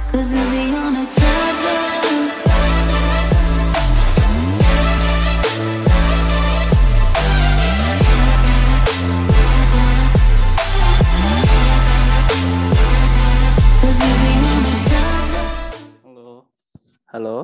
'Cause we'll be on a tether. Halo. Halo.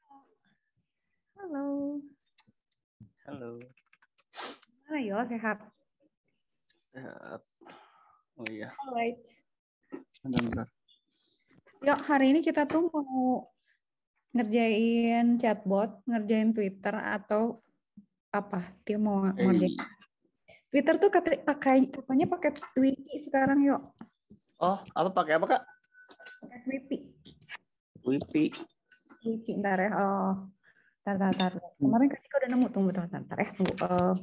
Halo. Halo. Mana yo, sehat? Sehat. Oh iya. Alright. Bentar. Yuk, hari ini kita tuh mau ngerjain chatbot, ngerjain Twitter atau apa? Dia mau ngerjain. Twitter tuh katanya pakai Twiki sekarang, yuk. Oh, pakai apa, Kak? Pakai Twiki. Twiki. Ntar ya. Oh. Tar. Kemarin kan udah nemu, tunggu. Ntar ya, tunggu.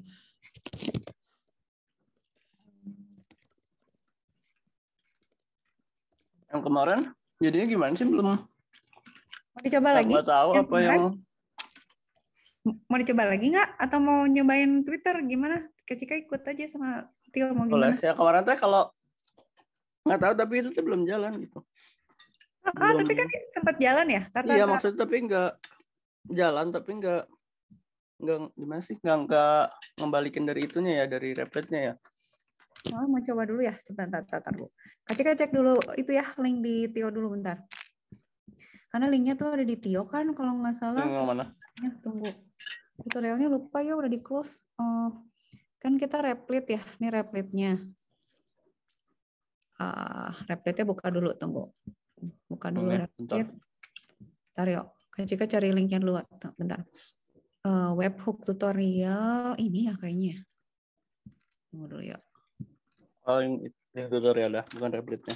Yang kemarin jadinya gimana sih? Belum. Mau dicoba lagi? Nggak tahu apa yang. Mau dicoba lagi nggak? Atau mau nyobain Twitter gimana? Kak Cika ikut aja sama Tio, mau gimana? Boleh. Ya kemarin teh kalau nggak tahu tapi itu tuh belum jalan gitu. Tapi kan sempat jalan ya? Iya, maksudnya tapi nggak jalan, tapi nggak gimana sih? Nggak ngembalikin dari itunya ya, dari repetnya ya. Oh, mau coba dulu ya? Coba bentar, Bu. Kak Cika cek dulu itu ya, link di Tio dulu bentar. Karena linknya tuh ada di Tio kan, kalau nggak salah. Yang mana? Tunggu. Tutorialnya lupa ya, udah di close. Kan kita replit ya, ini replitnya. Replitnya buka dulu, tunggu. Buka dulu replit. Bentar yuk, Kak Cika cari linknya dulu. Bentar. Webhook tutorial ini ya kayaknya. Tunggu dulu ya. Oh, yang tutorial dah, bukan replitnya.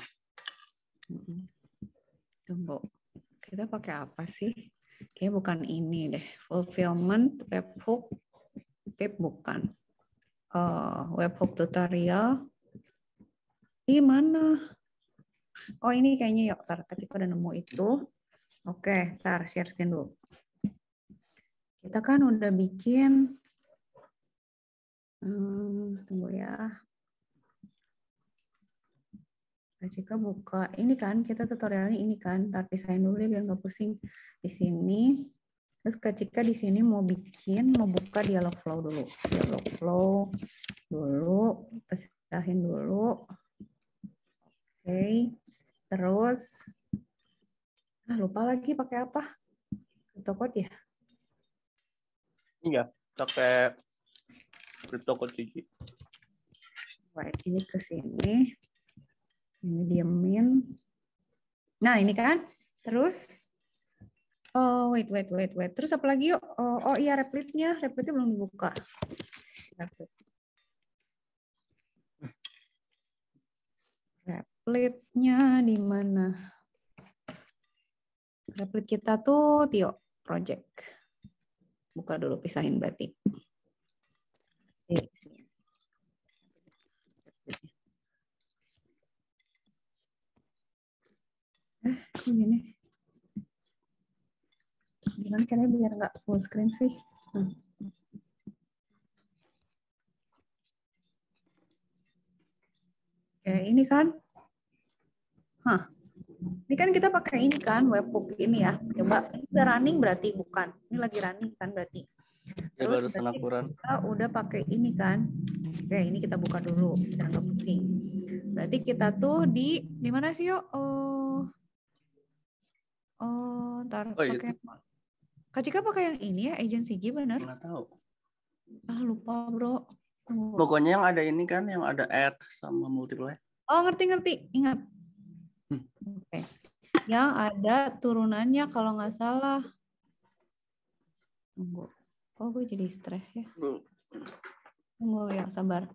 Tunggu. Kita pakai apa sih? Kayaknya bukan ini deh. Fulfillment, webhook, bukan. Webhook tutorial. Di mana? Oh, ini kayaknya yuk. Ketika udah nemu itu. Oke, share screen dulu. Kita kan udah bikin. Tunggu ya. Jika buka ini kan, kita tutorialnya ini kan. Ntar pisahin dulu deh biar nggak pusing. Di sini. Terus Kak Cika di sini mau buka dialog flow dulu. Dialog flow dulu, pisahin dulu. Oke. Terus lupa lagi pakai apa? CryptoCode ya? Iya, pakai CryptoCode Cici. Baik, ini ke sini. Ini diemin. Nah, ini kan. Terus wait. Terus apa lagi yuk? Oh iya, replitnya belum dibuka. Replitnya di mana? Replit kita tuh Tio project. Buka dulu, pisahin berarti. Ini. Gimana caranya biar nggak full screen sih? Oke, ini kan. Ini kan kita pakai ini kan, webhook ini ya. Coba, ini udah running berarti bukan? Ini lagi running kan berarti. Terus kita udah pakai ini kan. Oke, ini kita buka dulu, biar nggak pusing. Berarti kita tuh di mana sih yuk? Ntar pakai. Kak Cika pakai yang ini ya, agency G bener? Nggak tahu. Lupa bro. Pokoknya yang ada ini kan, yang ada add sama multiply. Oh ngerti, ingat. Oke. Yang ada turunannya kalau nggak salah. Tunggu. Kok gue jadi stres ya? Tunggu ya, sabar.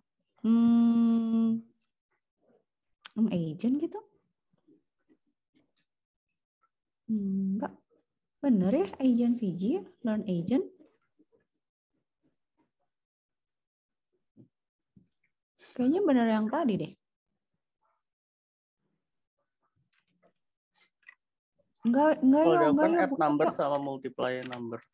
Agent gitu? Enggak. Bener ya, agent CG ya? Learn agent? Kayaknya bener yang tadi deh. Enggak ya. Add number sama multiply number.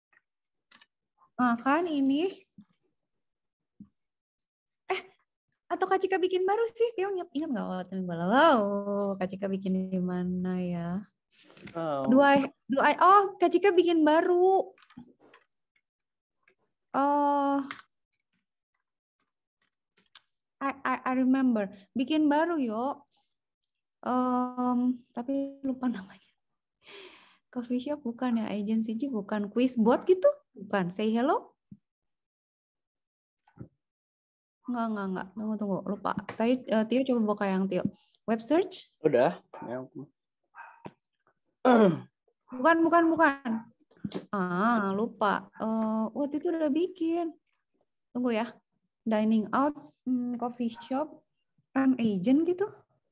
Kan ini. atau Kak Cika bikin baru sih? Tio ingat nggak waktu minggu lalu? Kak Cika bikin di mana ya? Oh, Oh, Kak Cika bikin baru. Oh, I remember. Bikin baru yuk. Tapi lupa namanya. Coffee shop bukan ya, agency bukan, Quizbot gitu, bukan. Say hello? Enggak. Tunggu, lupa. Tadi Tio coba buka yang Tio. Web search? udah. Bukan. Lupa. Waktu itu udah bikin. Tunggu ya. Dining out, coffee shop, agent gitu.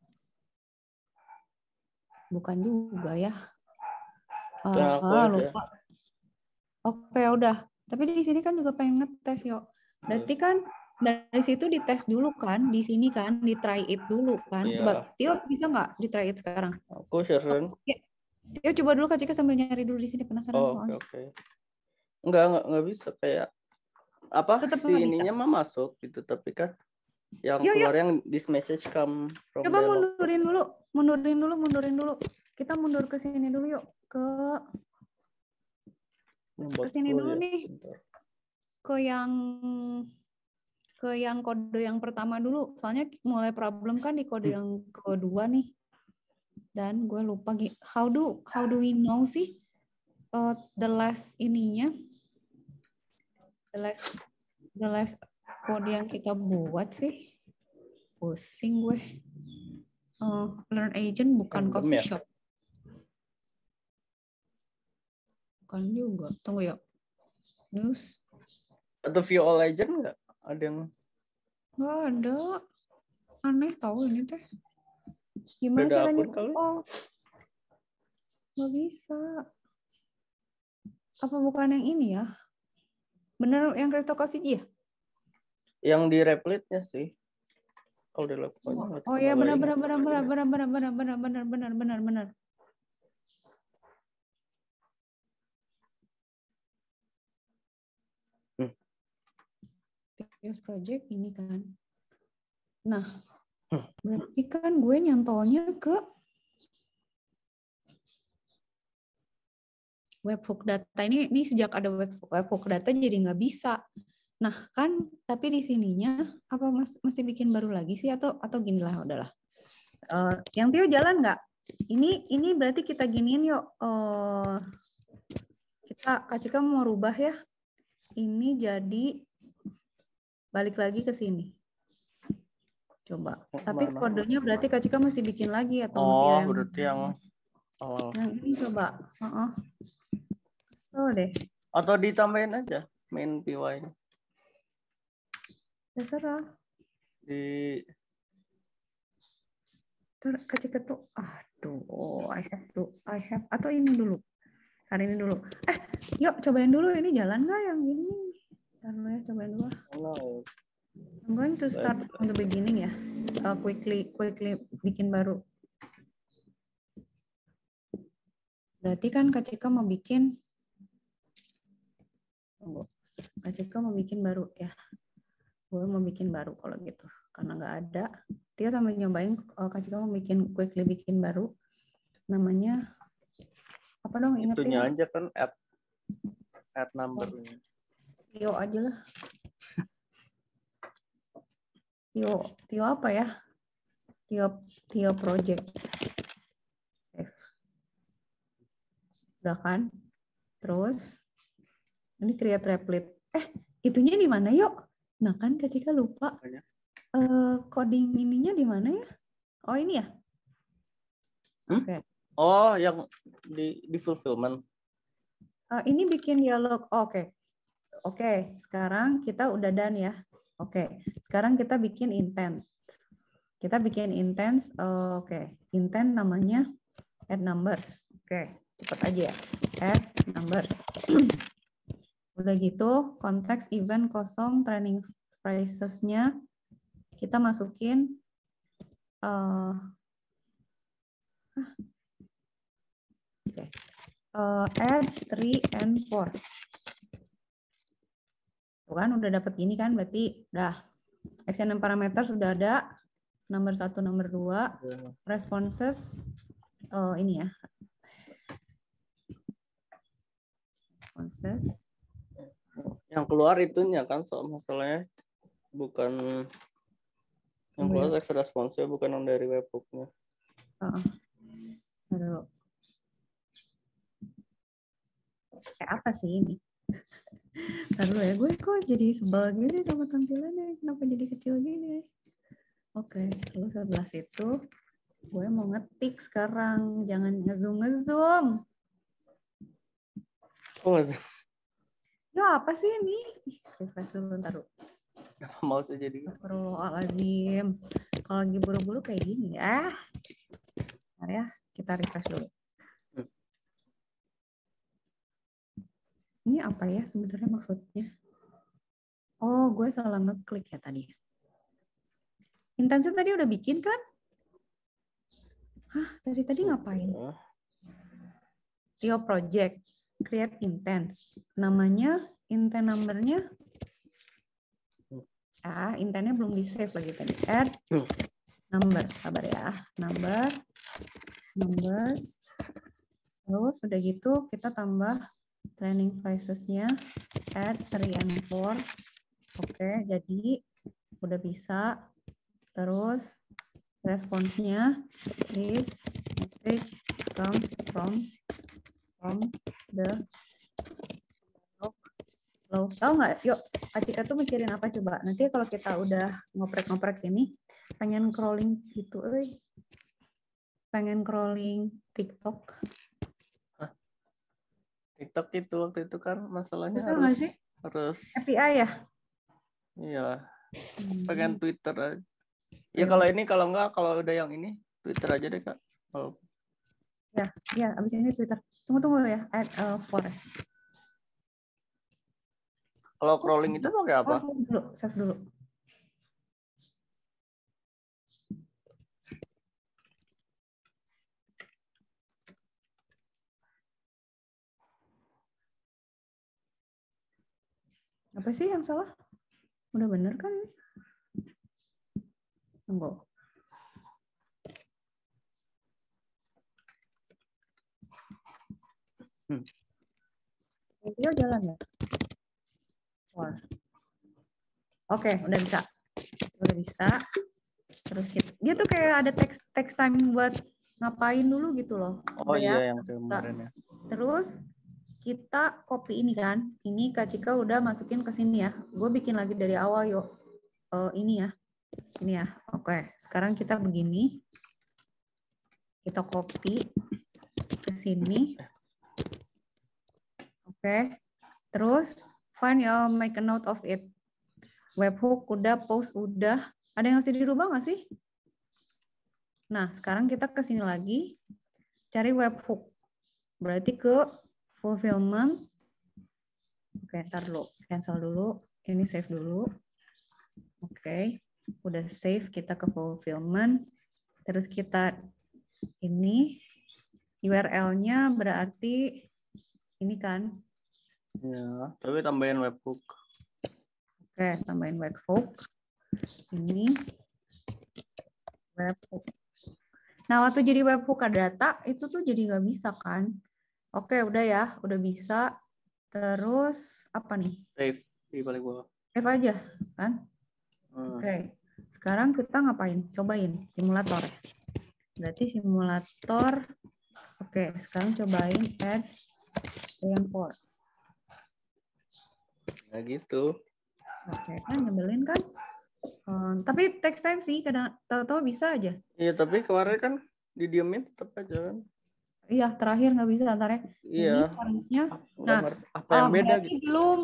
Bukan juga ya. Lupa. Oke, udah. Tapi di sini kan juga pengen ngetes, yuk. Berarti kan dari situ dites dulu kan, di sini kan, di try it dulu kan. Iya. Coba, Tio bisa nggak di try it sekarang? Aku sharing. Tio coba dulu Kak Cika sambil nyari dulu di sini, penasaran soalnya. Oke. Enggak bisa kayak apa Tetap si nggak bisa. ininya mah masuk gitu, tapi kan yang Yuk. keluar yang this message come from Coba dialog. mundurin dulu. Kita mundur ke sini dulu yuk. Ke sini dulu nih. Bentar. Ke yang kode yang pertama dulu. Soalnya mulai problem kan di kode yang kedua nih. Dan gue lupa how do we know sih the last ininya. The last kode yang kita buat sih. Pusing gue. Learn agent bukan coffee shop. Bukan juga. Tunggu ya. News. Atau view all agent nggak? Ada yang nggak ada. Aneh tahu ini teh. Gimana beda caranya? akun kali? Nggak bisa. Apa bukan yang ini ya? Bener yang cryptocurrency ya? Yang di replit-nya sih. Kalau di laptop. Oh iya benar. Teos project ini kan. Nah, berarti kan gue nyantolnya ke webhook data ini sejak ada webhook data jadi nggak bisa. Nah kan, tapi di sininya apa mesti bikin baru lagi sih atau gini lah udahlah. Yang Tio jalan nggak? Ini berarti kita giniin yuk. Kita Kak Cika mau rubah ya. Ini jadi balik lagi ke sini. Coba. Tapi kodenya berarti Kak Cika mesti bikin lagi atau berarti yang awal. Yang ini coba. So deh. Atau ditambahin aja main PY. Terserah. Kak Cika tuh, aduh, I have, atau ini dulu. Hari ini dulu. Yuk cobain dulu ini jalan nggak yang ini? Ntar ya, cobain dulu. I'm going to start from the beginning ya. Quickly bikin baru. Berarti kan Kak Cika mau bikin baru ya. Gue mau bikin baru kalau gitu. Karena nggak ada. Tio sambil nyobain Kak Cika mau quickly bikin baru. Namanya apa dong? Ingetin. Itunya aja kan add number. Tio aja lah. Tio apa ya? Tio project. Save. Udah kan? Terus ini create replit. Itunya di mana yuk? Nah kan Kak Cika lupa. Coding ininya di mana ya? Oh ini ya? Oke. Oh yang di fulfillment. Ini bikin dialog. Oke. Sekarang kita udah done ya. Oke. Sekarang kita bikin intent. Intent namanya add numbers. Oke. Cepat aja ya. Add numbers. Udah gitu, konteks event kosong training phrases-nya kita masukin add 3 and 4. Tuh kan udah dapat gini kan berarti udah. SNM parameter sudah ada. Nomor 1, nomor 2. Ya. Responses. Ini ya. Responses. Yang keluar itunya kan soal masalahnya bukan yang keluar text response-nya bukan yang dari webhook-nya. Aduh. Kayak apa sih ini? Ntar dulu ya, gue kok jadi sebel gini sama tampilannya. Kenapa jadi kecil gini? Oke, lalu setelah itu gue mau ngetik sekarang. Jangan ngezoom. Oh, nggak sih? Ya apa sih ini? Refresh dulu ntar dulu. Mau sih jadi. Astagfirullahaladzim. Kalau lagi buru-buru kayak gini ya. Bentar ya, kita refresh dulu. Ini apa ya sebenarnya maksudnya? Oh, gue salah ngeklik ya tadi. Intensi tadi udah bikin kan? Hah, dari tadi ngapain? Rio Project, create intense. Namanya, intent number-nya. Intentnya belum di save lagi tadi. Add number, sabar ya. Numbers. Terus udah gitu kita tambah training phrases-nya. Add 3 and 4. Oke, jadi udah bisa. Terus responsnya is message comes from the flow. Tahu nggak? Yuk, Acika tuh mikirin apa coba? Nanti kalau kita udah ngoprek-ngoprek ini, pengen crawling gitu, pengen crawling TikTok. TikTok itu waktu itu kan masalahnya Bisa nggak sih? harus API ya? Iya. Pengen Twitter aja. Ya kalau ini kalau udah yang ini Twitter aja deh Kak. Kalau Ya, abis ini Twitter. Tunggu ya, add 4. kalau crawling itu pakai apa? Save dulu. Apa sih yang salah? Udah bener kan? Tunggu. Video jalan ya? Oke, udah bisa. Terus dia tuh kayak ada text time buat ngapain dulu gitu loh. Oh udah iya ya? yang kemarin ya. Terus kita copy ini kan. Ini Kak Cika udah masukin ke sini ya. Gue bikin lagi dari awal yuk. Ini ya. Oke, sekarang kita begini. Kita copy ke sini. Oke. Terus find make a note of it. Webhook udah, post udah. Ada yang harus dirubah nggak sih? Nah, sekarang kita ke sini lagi. Cari webhook. Berarti ke fulfillment. Oke, ntar dulu. Cancel dulu. Ini save dulu. Oke. Udah save, kita ke fulfillment. Terus kita ini. URL-nya berarti ini kan. Ya, tapi tambahin webhook. Oke, tambahin webhook. Ini webhook. Nah, waktu jadi webhook data, itu tuh jadi nggak bisa kan? Oke, udah ya. Udah bisa. Terus, apa nih? Save di paling bawah. Save aja, kan? Oke. Sekarang kita ngapain? Cobain simulator ya. Berarti simulator. Oke, sekarang cobain add yang 4. Nah gitu. Oke, kan nyebelin kan? Tapi text time sih kadang tahu-tahu bisa aja. Iya, tapi kemarin kan didiemin tetap aja kan. Iya, terakhir nggak bisa antaranya. Iya. Ini harusnya. Nah, apa yang beda berarti gitu? belum.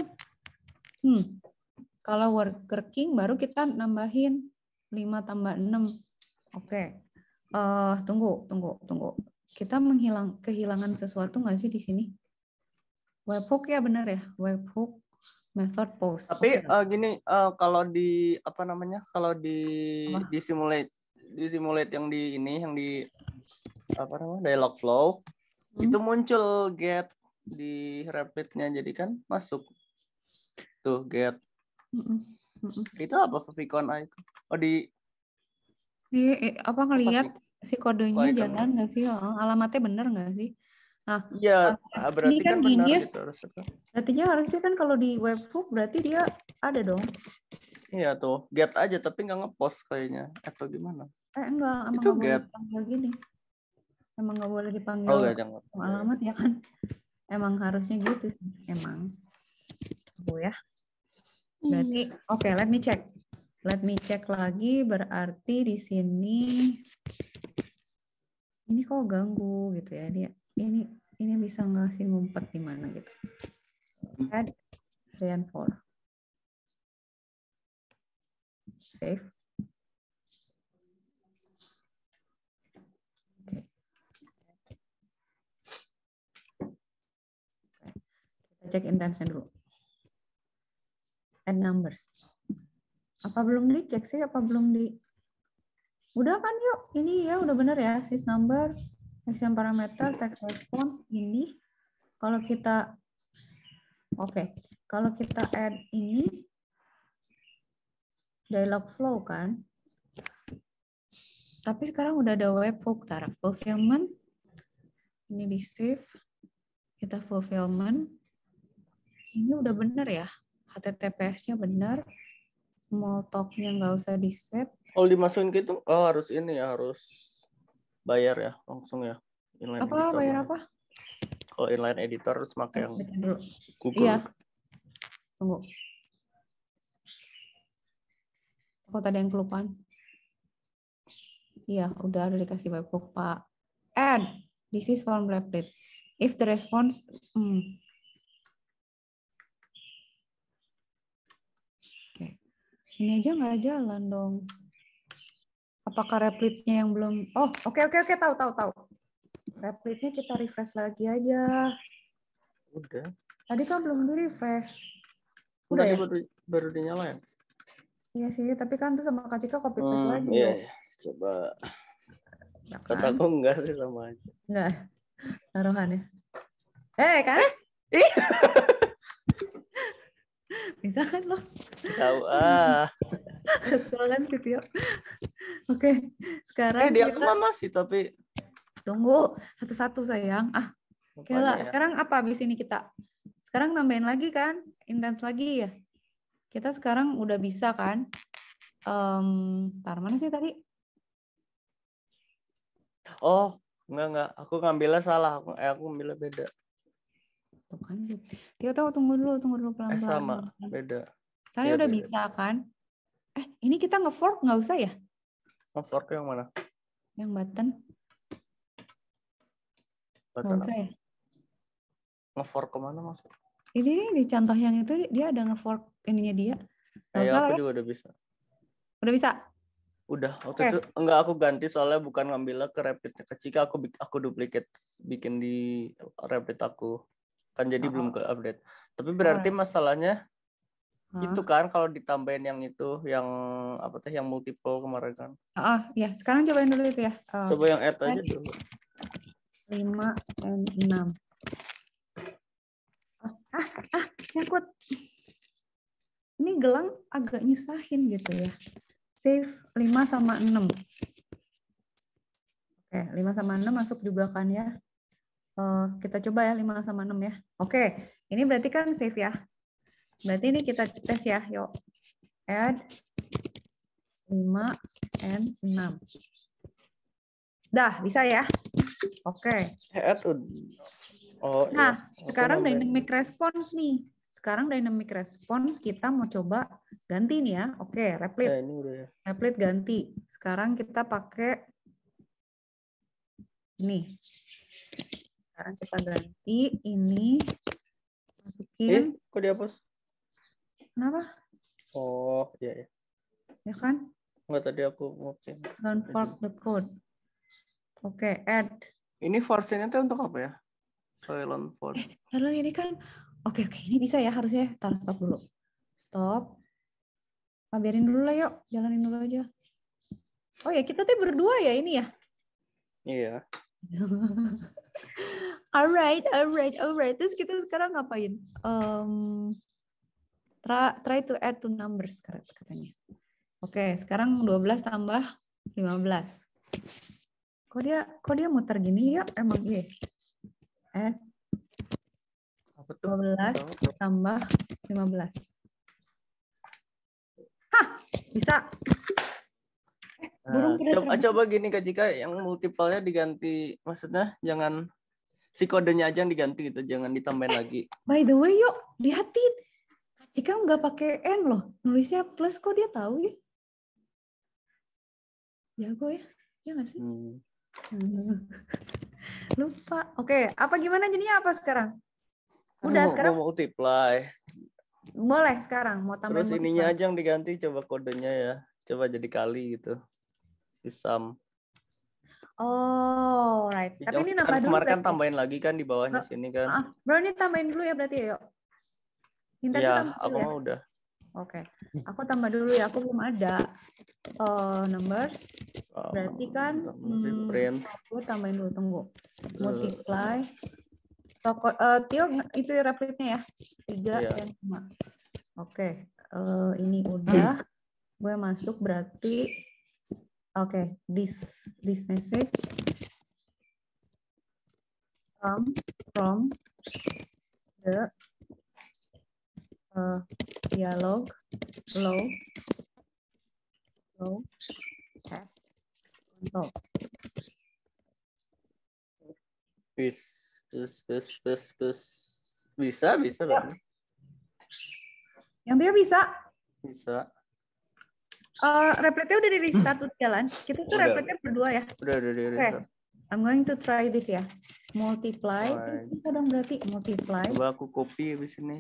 Kalau working baru kita nambahin 5 tambah 6. Oke. Tunggu. Kita kehilangan sesuatu nggak sih di sini? Webhook ya benar ya? Webhook method post. Tapi gini, kalau di apa namanya? Kalau di simulate yang di ini yang di apa namanya? Dialog flow itu muncul get di Rapid-nya, jadi kan masuk tuh get. Itu apa favicon icon? Oh di Apa ngelihat si kodenya icon. jalan nggak sih? Alamatnya bener nggak sih? Nah, Iya, berarti ini kan benar gini ya. gitu harusnya. Artinya harusnya kan kalau di webhook berarti dia ada dong. Iya tuh, get aja tapi nggak ngepost kayaknya atau gimana? Enggak, emang Itu nggak boleh get. dipanggil gini. Emang nggak boleh dipanggil Oh, gak alamat ya kan? Emang harusnya gitu sih, emang. Ya. Berarti, oke, let me check. Let me check lagi, berarti di sini ini kok ganggu gitu ya dia. Ini bisa ngasih ngumpet di mana gitu. Add reinforce. Save. Oke. Kita cek intention dulu. Add numbers. Apa belum dicek sih? Apa belum di? Udah kan yuk. Ini ya udah bener ya. Sys number, action parameter, text response ini. Kalau kita kalau kita add ini dialog flow kan. Tapi sekarang udah ada webhook, taruh fulfillment. Ini di save. Kita fulfillment. Ini udah bener ya. HTTPS-nya bener. Small talk-nya nggak usah di set. Kalau dimasukin ke itu, harus ini ya, harus bayar ya langsung ya. Inline Apa editor. bayar apa? Kalau inline editor harus pakai yang Google. Iya. Tunggu. Aku tadi yang kelupaan. Iya, udah ada dikasih webhook, Pak. Add. This is form replit. If the response... Oke. Ini aja nggak jalan dong. Apakah replitnya yang belum... Oh, oke. Tahu. Replitnya kita refresh lagi aja. Udah. Tadi kan belum di-refresh. Udah Udah ya? baru dinyalain. Iya sih, tapi kan tuh sama Kak Cika copy paste lagi. Iya. Coba. Ya kan? Kataku enggak sih sama aja. Enggak. Taruhan ya. Kan? Bisa kan lo? Tahu Kesel kan sih Tio. Oke, sekarang dia aku masih tapi tunggu satu-satu sayang. Oke lah. ya. Sekarang apa habis ini kita? Sekarang tambahin lagi kan? Intens lagi ya. Kita sekarang udah bisa kan? Tar mana sih tadi? Oh, enggak. Aku ngambilnya salah. Aku ngambilnya beda. Tuh kan. Tio tahu tunggu dulu pelan-pelan. Sama, beda. Tadi udah beda. Bisa kan? Ini kita nge-fork nggak usah ya? Nge-fork yang mana? Yang button. Nggak usah ya? Nge-fork kemana maksudnya? Ini di contoh yang itu dia ada nge-fork ininya dia. Nggak usah aku ya? juga udah bisa. Udah bisa? Udah. Waktu itu enggak aku ganti soalnya bukan ngambilnya ke replitnya ke Cika, aku duplicate bikin di replit aku. Kan jadi belum ke update. Tapi berarti masalahnya itu kan kalau ditambahin yang itu yang apa teh yang multiple kemarin kan. Ya, sekarang cobain dulu itu ya. Coba yang add aja dulu. 5 and 6. Nyangkut. Ini gelang agak nyusahin gitu ya. Save 5 sama 6. Oke, 5 sama 6 masuk juga kan ya. Kita coba ya 5 sama 6 ya. Oke, ini berarti kan save ya. Berarti ini kita tes ya. Yuk. Add 5 and 6. Dah, bisa ya? Oke. Add Nah, sekarang dynamic response nih. Sekarang dynamic response kita mau coba ganti nih ya. Oke, replit. ini udah ya. Replit ganti. Sekarang kita pakai ini. Sekarang kita ganti ini. Masukin. Kok dihapus? Kenapa? Oh, iya. Ya kan? Enggak, tadi aku ngopi. Don't fork the code. Oke, add. Ini force-nya tuh untuk apa ya? Silent force. Lalu ini kan, oke, ini bisa ya harusnya. Taruh stop dulu. Stop. Biarin dulu lah yuk, jalanin dulu aja. Oh ya, kita tuh berdua ya ini ya? Iya. Alright. Terus kita sekarang ngapain? Try to add two numbers katanya. Oke, sekarang 12 tambah 15. Kok dia muter gini ya? Emang iya. Add Apa tuh? 12 tambah 15. Hah, bisa. Burung Coba gini Kak Cika, yang multiple-nya diganti, maksudnya jangan si kodenya aja yang diganti gitu, jangan ditambahin lagi. By the way, yuk lihatin. Jika nggak pakai N loh, nulisnya plus, kok dia tahu ya? Jago ya? Ya nggak sih? Lupa. Oke, apa gimana jadinya apa sekarang? Udah sekarang mau multiply. boleh sekarang mau tambahin Terus ininya aja yang diganti, coba kodenya ya. Coba jadi kali gitu. Si sum. Oh, right. Tapi ini nambah dulu. Kemarin kan tambahin lagi kan di bawahnya sini kan. Bro, ini tambahin dulu ya berarti ya, yuk. Iya, aku mau udah. Oke, aku tambah dulu ya. Aku belum ada numbers. Berarti kan aku tambahin dulu, tunggu. Multiply. Tio itu rapidnya ya. 3 dan 5. Oke, ini udah. Gue masuk berarti. Oke, this message comes from the dialog flow test console. Bisa. Yang dia bisa. Bisa. Repletnya udah di restart tuh jalan. Kita tuh repletnya berdua ya. Udah di restart. I'm going to try this ya. Multiply. Bisa dong berarti multiply. Coba aku copy di sini.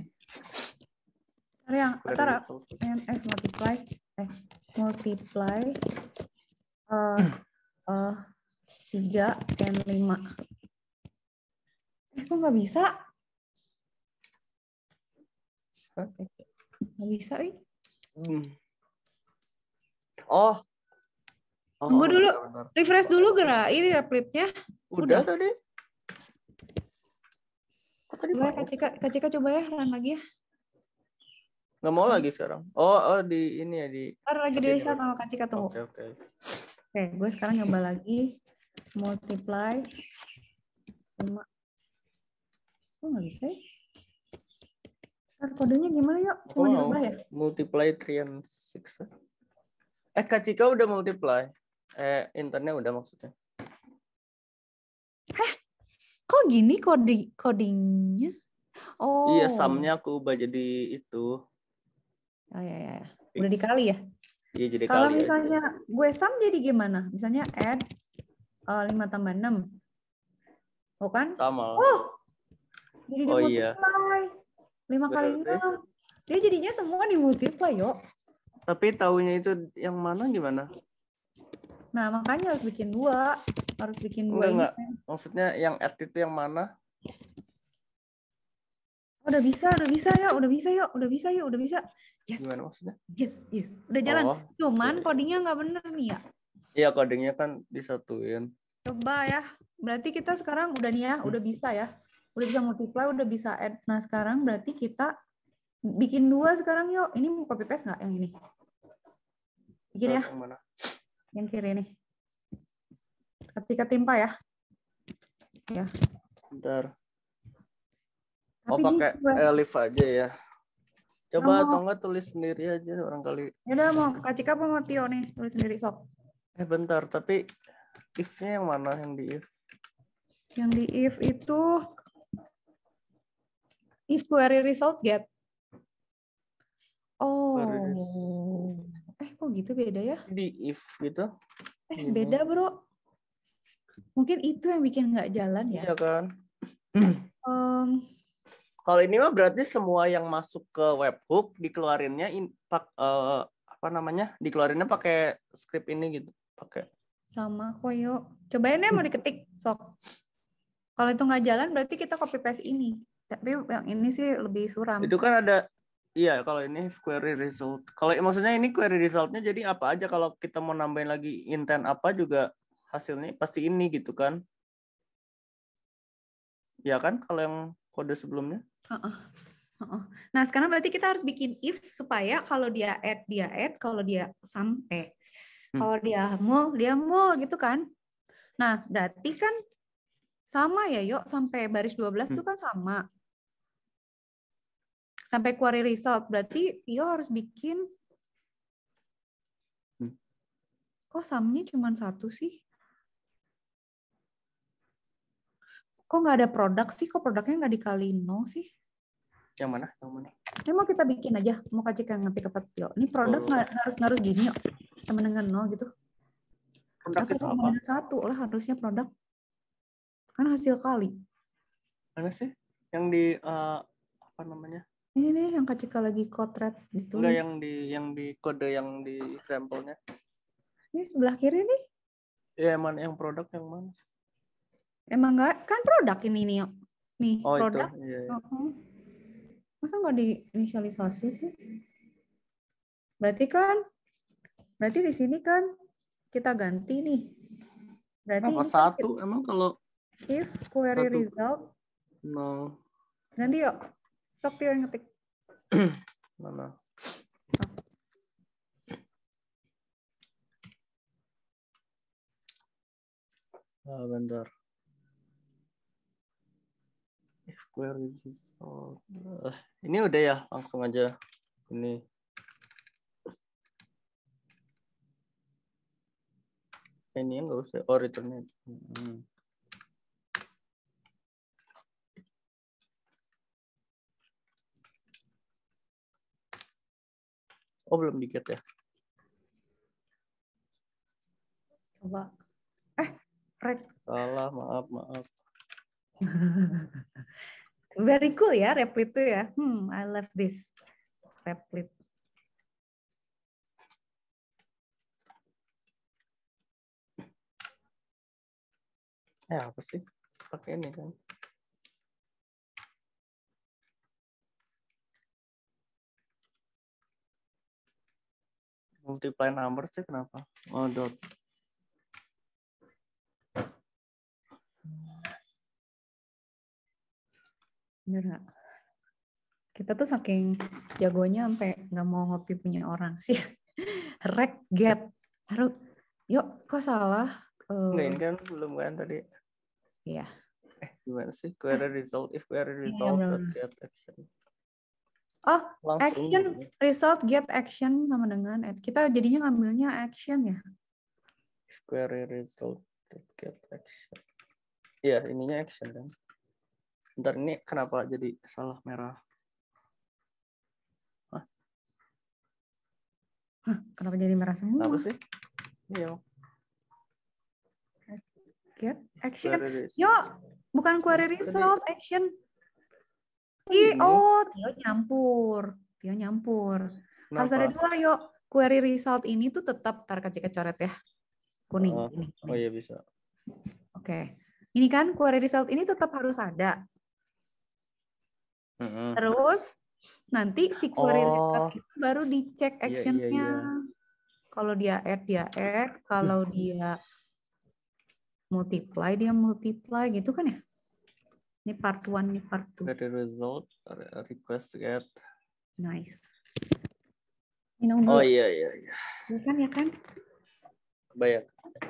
Multiply. Multiply 3 dan 5. Kok nggak bisa? Nggak bisa, Tunggu dulu. Bentar. Refresh dulu gerak. Ini repletnya. Udah tadi. Coba Kak Cika coba ya run lagi ya. Nggak mau lagi sekarang. Oh di ini ya di. Lagi di restart sama Kak Cika, tunggu. Oke. Oke, gue sekarang nyoba lagi multiply 5. Kok nggak bisa ya? Kodenya gimana yuk? Cuma dirubah ya? Multiply 3 and 6. Kak Cika udah multiply. Internnya udah maksudnya. Kok gini codingnya? Oh. Iya, sum-nya aku ubah jadi itu. Oh ya. Udah dikali ya? Iya, jadi kali. Kalau misalnya gue sum jadi gimana? Misalnya add 5 tambah 6. Oh kan? Sama. Jadi dimultiply. 5 kali 6. Dia jadinya semua dimultiply, yuk. Tapi taunya itu yang mana gimana? Nah, makanya harus bikin 2. Harus bikin 2 enggak. Maksudnya yang add itu yang mana? Udah bisa ya. Yes. Gimana maksudnya? Yes. Udah jalan. Cuman codingnya nggak bener nih ya. Iya, codingnya kan disatuin. Coba ya. Berarti kita sekarang udah nih ya, udah bisa ya. Udah bisa multiply, udah bisa add. Nah, sekarang berarti kita bikin 2 sekarang yuk. Ini mau copy paste nggak yang ini? Bikin ya. Yang mana? Yang kiri nih. Ketika timpa ya. Ya. Bentar. Pakai elif aja ya. Coba atau enggak tulis sendiri aja barangkali. Ya udah, mau Kak Cika apa mau Tio nih tulis sendiri sok. Bentar, tapi if-nya yang mana yang di if? Yang di if itu if query result get. Oh. Kok gitu beda ya? Di if gitu. Beda, Bro. Mungkin itu yang bikin nggak jalan ya. Iya kan. Kalau ini mah berarti semua yang masuk ke webhook dikeluarinnya dikeluarinnya pakai script ini gitu, pakai. Sama kok yuk. Cobain deh mau diketik sok. Kalau itu nggak jalan berarti kita copy paste ini. Tapi yang ini sih lebih suram. Itu kan ada, iya kalau ini query result. Kalau maksudnya ini query resultnya jadi apa aja, kalau kita mau nambahin lagi intent apa juga hasilnya pasti ini gitu kan. Ya kan kalau yang kode sebelumnya. Nah, sekarang berarti kita harus bikin if supaya kalau dia add, kalau dia sum, kalau dia mul gitu kan. Nah, berarti kan sama ya, yuk sampai baris 12 itu kan sama. Sampai query result, berarti Tio harus bikin kok sumnya cuma 1 sih? Kok nggak ada produk sih? Kok produknya nggak dikaliin 0 sih? Yang mana? Yang mana? Ini mau kita bikin aja, mau Kak Cika ngetik apa Tio? Ini produk nggak harus gini yuk, sama dengan 0 gitu. Produk itu apa? Dengan 1 lah harusnya produk. Kan hasil kali. Mana sih? Yang di apa namanya? Ini nih yang Kak Cika lagi kotret ditulis. Enggak yang di kode yang di sampelnya. Ini sebelah kiri nih. Ya, mana yang produk yang mana? Emang nggak kan produk ini nih yuk. Nih produk. Itu. Iya. Masa nggak diinisialisasi sih? Berarti di sini kan kita ganti nih. Berarti apa satu? Emang kalau if query result no. ganti yuk. Sok Tio yang ngetik. Mana? Bentar. If query result. Ini udah ya, langsung aja. Ini. Ini nggak usah. Oh, return. Oh, belum di-get ya? Coba. Salah, maaf. Very cool ya, Replit tuh ya. I love this. Replit. Apa sih? Pakai ini kan. Multiply number sih kenapa? Oh, dot. Bener gak? Kita tuh saking jagonya sampai nggak mau ngopi punya orang sih. Rec get. Harus. Yuk, kok salah? Nggak, ini kan belum kan tadi. Iya. Gimana sih? Query result, if query result dot get action. Oh, langsung action result get action sama dengan kita jadinya ngambilnya action ya. If query result dot get action. Iya, ininya action kan. Bentar, ini kenapa jadi salah merah? Kenapa jadi merah semua? Apa sih? Iya. Get action. Yo, bukan query result, action. Tio nyampur. Harus ada 2, yuk. Query result ini tuh tetap tar Kak Cika coret ya. Kuning. Oh iya bisa. Oke. Ini kan query result ini tetap harus ada. Terus nanti si query result itu baru dicek actionnya. Kalau dia add, kalau dia multiply, gitu kan ya? Ini part 1, ini part 2. Query result, request get. Nice. Minum dulu. Oh iya. Ya kan? Bayar.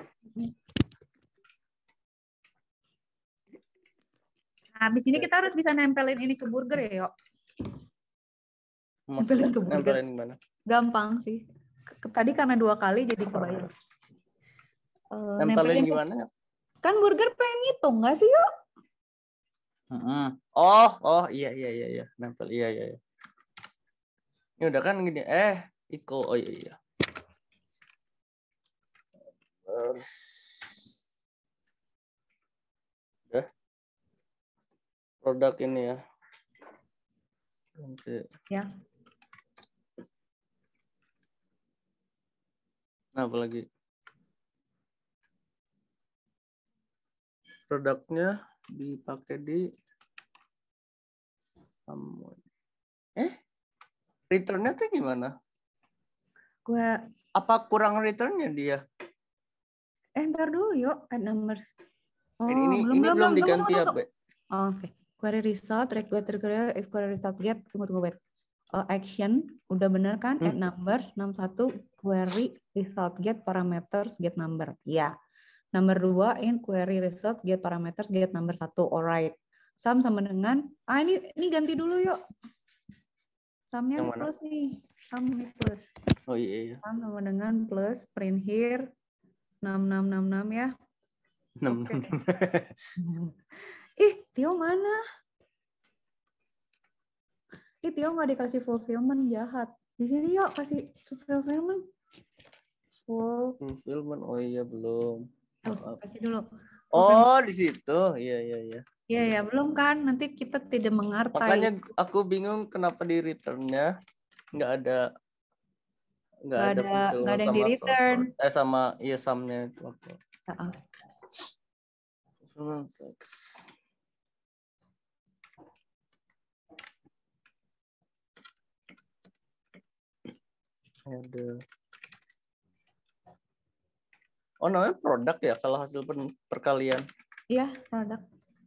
Habis ini kita harus bisa nempelin ini ke burger ya, yuk. Nempelin ke burger. Nempelin mana? Gampang sih. Tadi karena 2 kali jadi kebayang. Nempelin gimana? Kan burger pengen ngitung nggak sih, yuk? Oh iya. Nempel iya. Ini udah kan gini. Equal. Oh iya. Produk ini ya. Ya. Nah, apa lagi? Produknya dipakai di returnnya tuh gimana? Apa kurang returnnya dia? Ntar dulu yuk, add numbers. Ini belum diganti ya, Be? Oke. query result, get query, if query result get, tunggu wait. Action, udah bener kan? Add number, 61, query result get parameters get number. Ya. Number 2, in query result get parameters get number 1. Alright. Sum sama dengan, ini ganti dulu yuk. Sumnya nih plus nih. Sum nih plus. Oh iya. Sum sama dengan plus, print here, 6666 ya. 66. Tio mana? Tio nggak dikasih fulfillment, jahat. Di sini yuk kasih fulfillment. Fulfillment, oh iya belum. Kasih dulu. Oh di situ, iya. Iya, belum kan? Nanti kita tidak mengerti. Makanya aku bingung kenapa di return-nya nggak ada fulfillment yang di return. Sama sum-nya itu. Ada. Oh namanya produk ya kalau hasil perkalian. Iya, produk.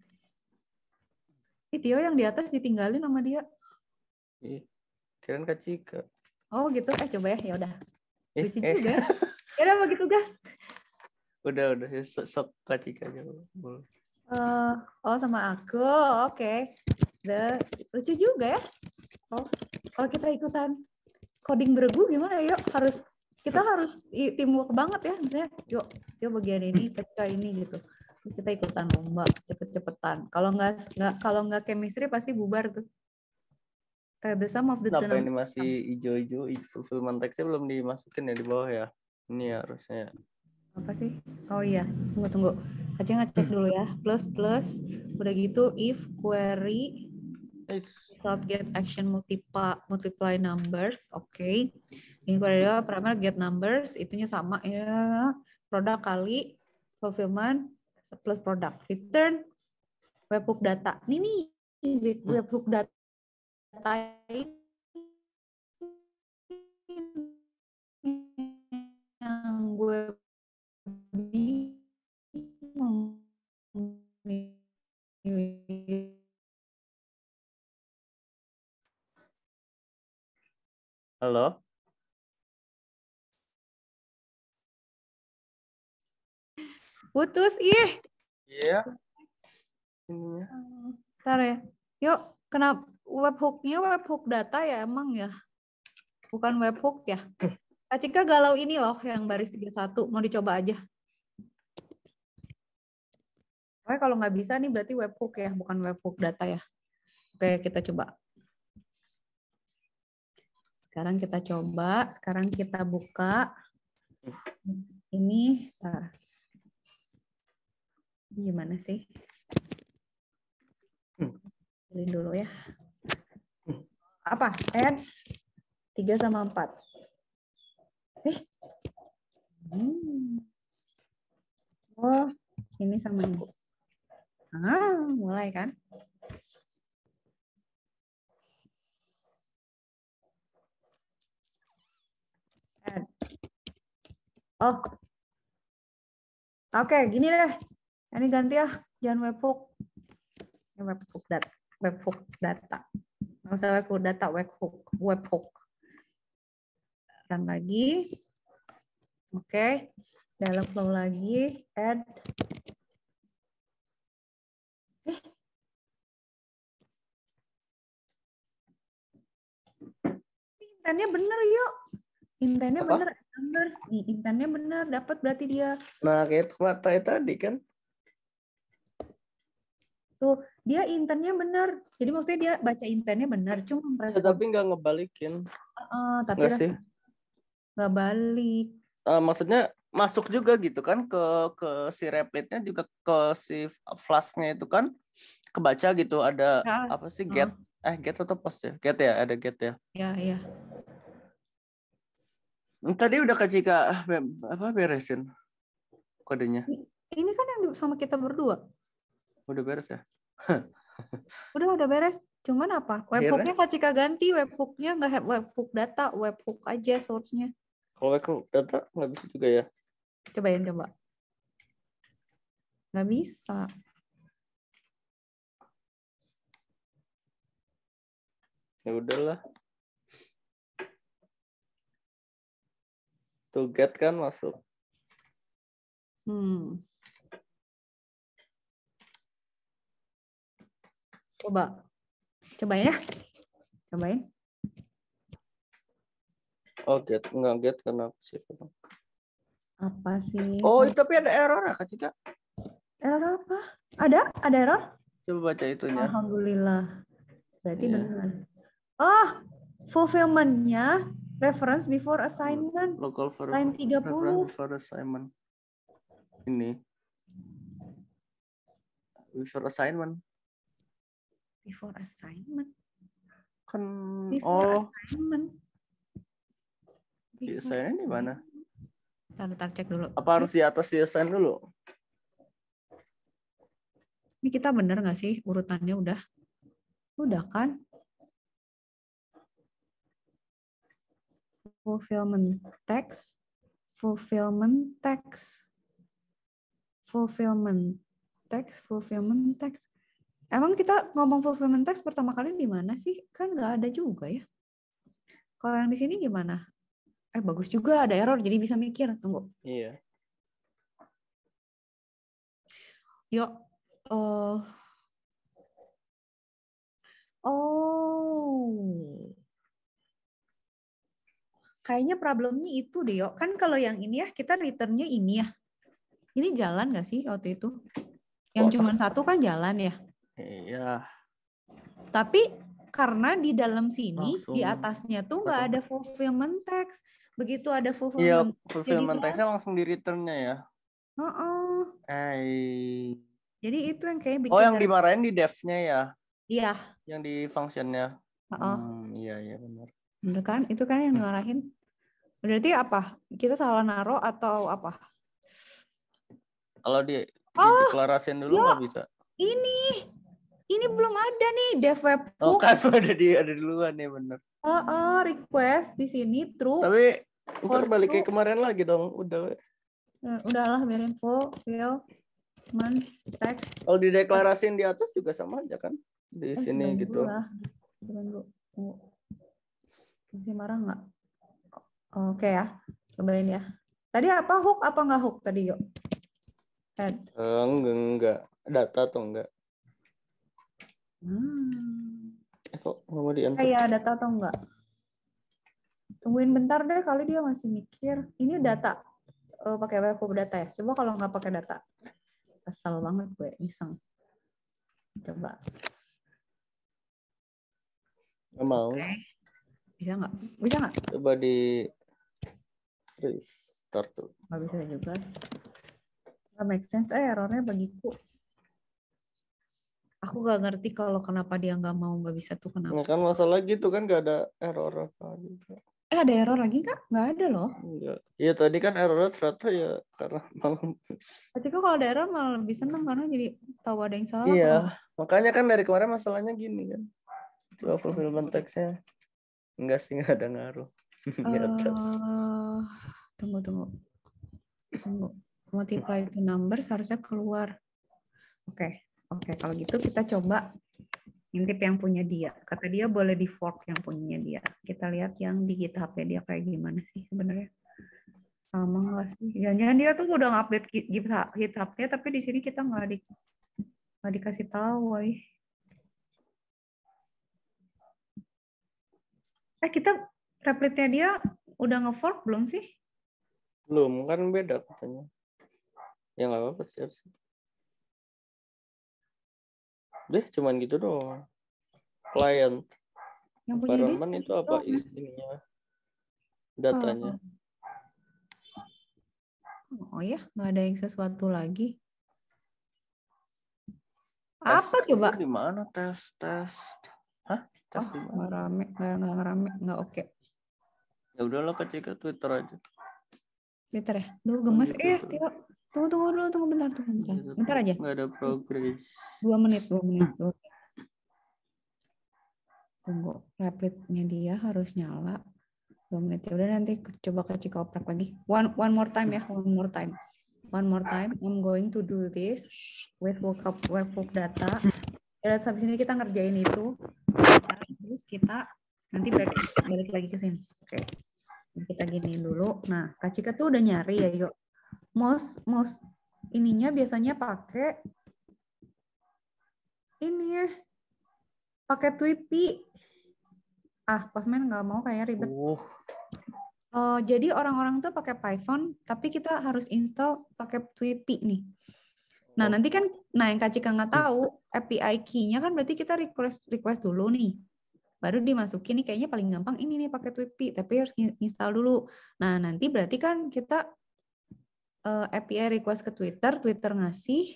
Tio yang di atas ditinggalin sama dia. Iya. Kirain Kak Cika. Oh gitu, coba ya udah. Lucu juga. Ya udah begitu guys. Udah sok Kak Cika aja. Oh sama aku, oke. Lucu juga ya. Oh, kalau kita ikutan coding beregu gimana? Kita harus teamwork banget ya, misalnya yuk bagian ini, ketika ini gitu. Terus kita ikutan lomba cepet-cepetan. Kalau nggak chemistry pasti bubar tuh. The sum of the kenapa ini masih hijau-hijau? Fulfillment text-nya belum dimasukin ya di bawah ya? Ini ya harusnya. Apa sih? Oh iya, tunggu. Ngecek dulu ya. Plus. Udah gitu if query result get action multiply numbers. Oke. Ini query parameter get numbers, itunya sama ya. Produk kali fulfillment plus produk. Return webhook data. Ini webhook data yang gue bingung. Halo? Putus, ih. Iya. Ntar ya. Yuk, kenapa webhooknya webhook data ya emang ya? Bukan webhook ya? Kak Cika galau ini loh yang baris 31. Mau dicoba aja. Oke, kalau nggak bisa nih berarti webhook ya, bukan webhook data ya. Oke, kita coba. Sekarang kita coba. Sekarang kita buka. Ini. Gimana sih? Pilih dulu ya. Apa? Add 3 sama 4. Oh, ini sama ibu. Mulai kan? Add. Oh. Oke, gini deh. Ini ganti ya, jangan webhook. Ini webhook data. Nggak usah webhook data, webhook. Run lagi. Oke. Dialog flow lagi. Add. Intennya bener yuk. Intennya bener. Numbers. Nih, intennya bener. Dapat berarti dia. Nah, kayak mata tadi kan. Tuh, dia intennya bener. Jadi maksudnya dia baca intennya bener. Cuma tapi nggak ngebalikin. Tapi nggak balik. Maksudnya masuk juga gitu kan ke si replit-nya juga ke si flash-nya itu kan kebaca gitu ada apa sih get atau post ya? Get ya, ada get ya. Iya. Tadi udah Kak Cika beresin kodenya. Ini kan yang sama kita berdua. Udah beres ya? Udah beres. Cuman apa? Webhooknya Kak Cika ganti. Webhooknya nggak webhook data. Webhook aja source-nya. Kalau webhook data nggak bisa juga ya? Coba. Nggak bisa. Ya udahlah. To get kan masuk. Coba ya. Cobain. Oh, get. Enggak get karena aku save. Apa sih? Oh, tapi ada error ya, Kak Cika? Error apa? Ada error? Coba baca itunya. Alhamdulillah. Berarti Iya. benar. Oh, fulfillment-nya reference before assignment. Local Line 30. reference before assignment. Ini. Before assignment. Before assignment. Kan Before assignment. Di assign di mana? Ntar cek dulu. Apa harus di atas di assign dulu? Ini kita bener nggak sih urutannya udah? Udah kan? Fulfillment text, fulfillment text, fulfillment text, fulfillment text. Emang kita ngomong fulfillment text pertama kali di mana sih? Kan nggak ada juga ya. Kalau yang di sini gimana? Bagus juga ada error, jadi bisa mikir. Tunggu. Iya. Yuk. Kayaknya problemnya itu deh, Yuk. Kan kalau yang ini ya, kita return-nya ini ya. Ini jalan nggak sih waktu itu? Yang cuma satu kan jalan ya? Iya. Tapi karena di dalam sini, Langsung. di atasnya tuh nggak ada fulfillment text. Begitu ada Iya, fulfillment fulfillment text-nya langsung di return-nya ya. Jadi itu yang kayak bikin. Oh, yang dimarahin di dev-nya ya? Iya. Yang di function-nya. Iya, benar. Bener kan? Itu kan yang dimarahin. Berarti apa? Kita salah naruh atau apa? Kalau dideklarasiin dulu nggak bisa. Ini belum ada nih dev webhook. Oh, kan ada duluan ya, benar. Request di sini true. Tapi ntar balik kayak kemarin lagi dong. Udahlah biarin fulfillment text. Kalau dideklarasiin di atas juga sama aja kan? Di sini gitu. Masih marah nggak? Oke ya, cobain ya. Tadi apa hook apa nggak hook tadi yuk? Enggak. Data atau enggak? Kok nggak mau di-enter? Kayak data atau enggak? Tungguin bentar deh, kali dia masih mikir. Ini data, pakai webhook data ya? Coba kalau nggak pakai data. Kesel banget gue, iseng. Coba. Nggak mau. Okay. Bisa nggak? Coba di restart tuh. Nggak bisa juga. Nggak make sense, errornya bagiku. Aku nggak ngerti kalau kenapa dia nggak bisa tuh kenapa. Nah, kan masalah gitu kan nggak ada error apa juga. Ada error lagi Kak? Nggak ada loh. Enggak. Iya tadi kan error ternyata ya karena malam. Berarti kok kalau ada error malah lebih senang karena jadi tahu ada yang salah. Iya, makanya kan dari kemarin masalahnya gini kan. Coba fulfillment text-nya. Enggak sih, nggak ada ngaruh. Di atas. Tunggu. Multiply to number seharusnya keluar. Oke, kalau gitu kita coba ngintip yang punya dia. Kata dia boleh di fork yang punya dia. Kita lihat yang di GitHub-nya dia kayak gimana sih sebenarnya. Sama nggak sih? Jangan-jangan dia tuh udah ngupdate GitHub-nya, tapi di sini kita nggak dikasih tahu, woy. Kita replit-nya dia udah nge-fork belum sih? Belum, kan beda katanya. Ya nggak apa-apa sih. Deh, cuman gitu doang. Client. Yang punya dia Environment itu apa isinya? Datanya. Oh ya, nggak ada yang sesuatu lagi. Apa coba? Di mana tes? Hah? Tes di mana? Nggak rame, nggak oke. Ya udahlah ke Twitter aja. Twitter ya? Duh, gemes. Tunggu dulu, bentar. Bentar aja. Nggak ada progress. 2 menit. Tunggu, rapidnya dia harus nyala. 2 menit. Ya udah nanti coba ke Cikoprek lagi. One more time ya, one more time. I'm going to do this with webhook data. Dan habis ini kita ngerjain itu. Terus kita nanti balik lagi ke sini. Oke. Kita giniin dulu. Nah, Kak Cika tuh udah nyari ya, yuk. Mouse ininya biasanya pakai ini ya. Pakai Twipi. Postman nggak mau kayak ribet. Jadi orang-orang tuh pakai Python, tapi kita harus install pakai Twipi nih. Nah, nanti kan, yang Kak Cika nggak tahu, API key-nya kan berarti kita request dulu nih. Baru dimasukin nih, kayaknya paling gampang ini nih pakai Twipi, tapi harus install dulu. Nah, nanti berarti kan kita API request ke Twitter ngasih,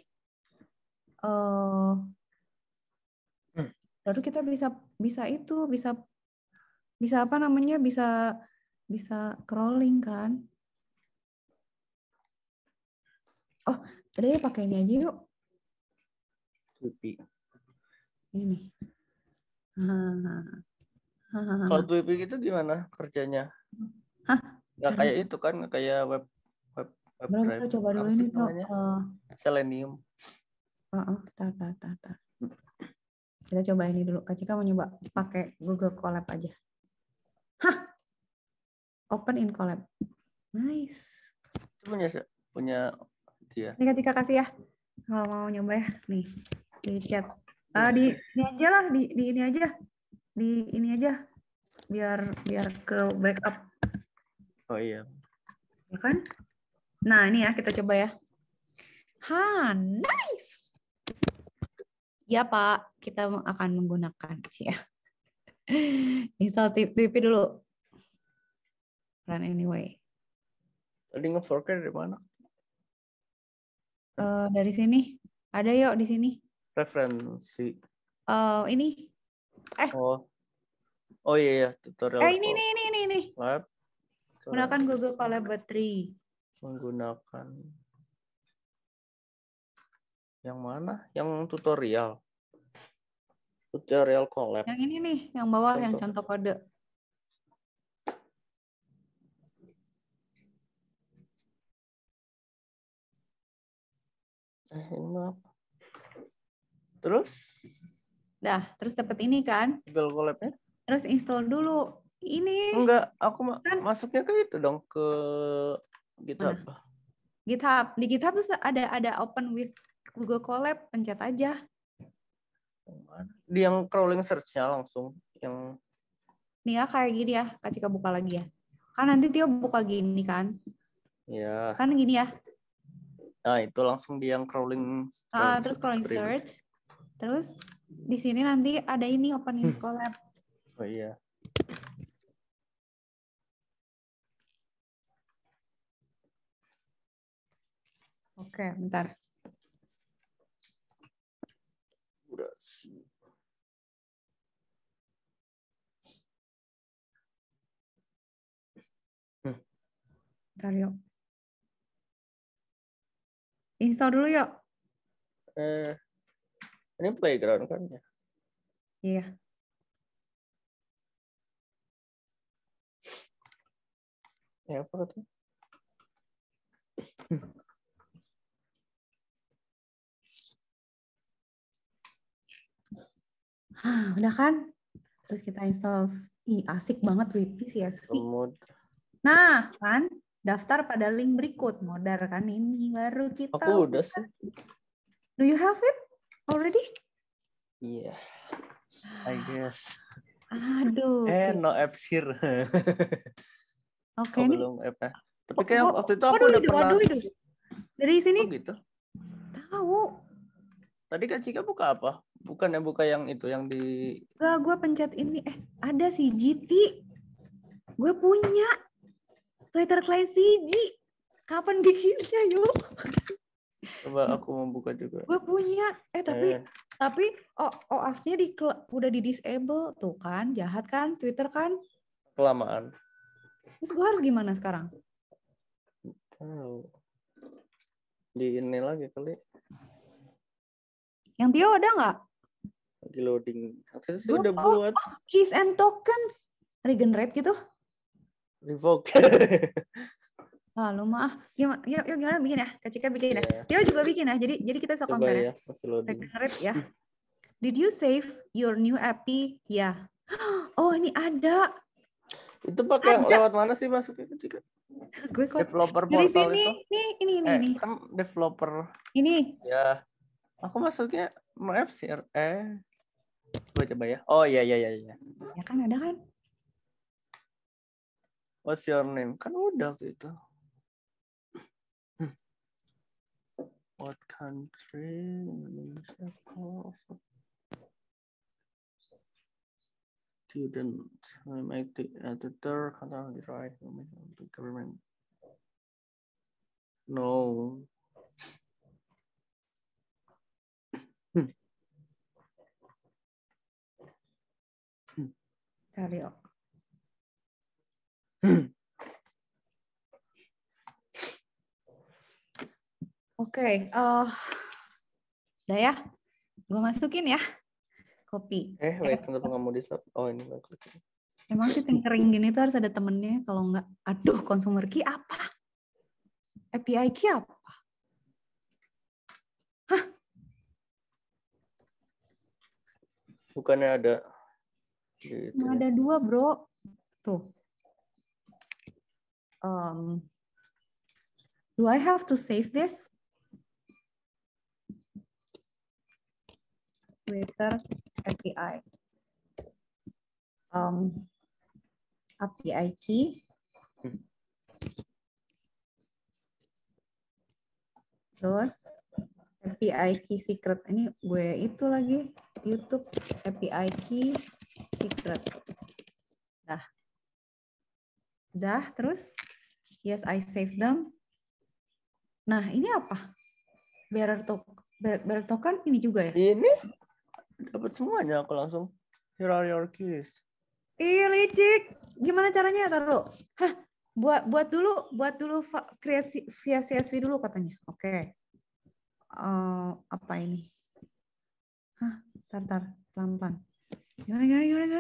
baru kita bisa apa namanya, bisa crawling kan. Udah ya pakai ini aja yuk. Twipi. Ini. Kalau Twipi itu gimana kerjanya? Nggak kayak itu kan, nggak kayak web drive. Coba dulu Apa sih ini namanya? Selenium. Tar. Kita coba ini dulu. Kak Cika mau nyoba pakai Google Colab aja. Open in Colab. Nice. Itu punya dia. Ini Kak Cika kasih ya. Kalau mau nyoba ya. Nih, di chat. Di ini aja lah, di ini aja. Di ini aja. Biar ke backup. Oh iya. Ya kan? Nah, ini ya kita coba ya. Nice. Ya, Pak. Kita akan menggunakan ya. Install Twipi dulu. Run anyway. Tadi nge-fork dari mana? Dari sini. Ada yuk di sini. Referensi. Ini. Oh iya, tutorial. Ini. Lab. Gunakan Google Collaboratory. Menggunakan yang mana? Yang tutorial. Tutorial Colab. Yang ini nih, yang bawah, yang contoh kode. Ini apa? Terus? Terus dapat ini kan? Google Colab-nya? Terus install dulu. Ini. Enggak, aku masuknya ke itu dong, ke GitHub. Mana? GitHub. Di GitHub tuh ada open with Google Colab, pencet aja. Di yang crawling search-nya langsung. Yang nih ya, kayak gini ya. Kak Cika buka lagi ya. Kan nanti Tio buka gini kan? Iya. Kan gini ya. Nah, itu langsung di yang crawling search. Terus crawling search. Terus di sini nanti ada ini open in Colab. Oh iya. Oke, bentar. Bentar yuk. Install dulu yuk. Ini playground kan ya? Iya. Ya apa tuh? Udah kan? Terus kita install. Asik banget Twipi CSV. Nah, kan? Daftar pada link berikut. Modar kan ini. Baru kita. Aku udah sih. Do you have it already? Iya. Yeah. I guess. Aduh. No apps here. Oke. Belum app-nya. Tapi kayak waktu itu aku udah pernah. Dari sini. Gitu. Tahu. Tadi Kak Cika buka apa? Bukan yang itu, yang di... Enggak, gue pencet ini. Ada si GT. Gue punya. Twitter client CG. Kapan bikinnya, yuk? Coba aku mau buka juga. Gue punya. Tapi OAuth-nya udah di disable. Tuh kan, jahat kan? Twitter kan? Kelamaan. Terus gue harus gimana sekarang? Tahu. Di ini lagi kali. Yang Tio ada nggak? Lagi loading. Akses udah buat. Keys and tokens. Regenerate gitu? Revoke. Lu mah. Gimana bikin ya? Kak Cika bikin ya? Tio juga bikin ya? Jadi kita bisa compare ya? Masih loading. Regenerate ya. Did you save your new API? Ya. Oh, ini ada. Itu pakai Ada. lewat mana sih masuknya Cika? Gue kok Developer dari portal sini. itu? Ini. Kan developer. Ini. Ya, aku masuknya Maps ya. Coba ya. Oh iya. Ya kan ada kan? What's your name? Kan udah gitu. What country? Indonesia. Student. Make the editor. Control the right. The government. No. Cari yuk. Oke, udah ya. Gue masukin ya. Kopi. Wait, kenapa nggak mau di-sub? Oh, ini nggak klik. Emang sih tinkering gini tuh harus ada temennya. Kalau nggak, aduh, consumer key apa? API key apa? Hah? Bukannya ada di Cuma itunya. ada 2, bro. Tuh. Do I have to save this? Twitter API. API key. Terus API key secret. Ini gue itu lagi YouTube API key secret. Dah, terus yes I save them. Nah, ini apa? Bearer token ini juga ya? Ini dapat semuanya aku langsung. Here are your keys. Ih, licik. Gimana caranya? Taruh. Hah, buat dulu create via CSV dulu katanya. Oke. Apa ini? Hah, tar, pelan-pelan. Gimana?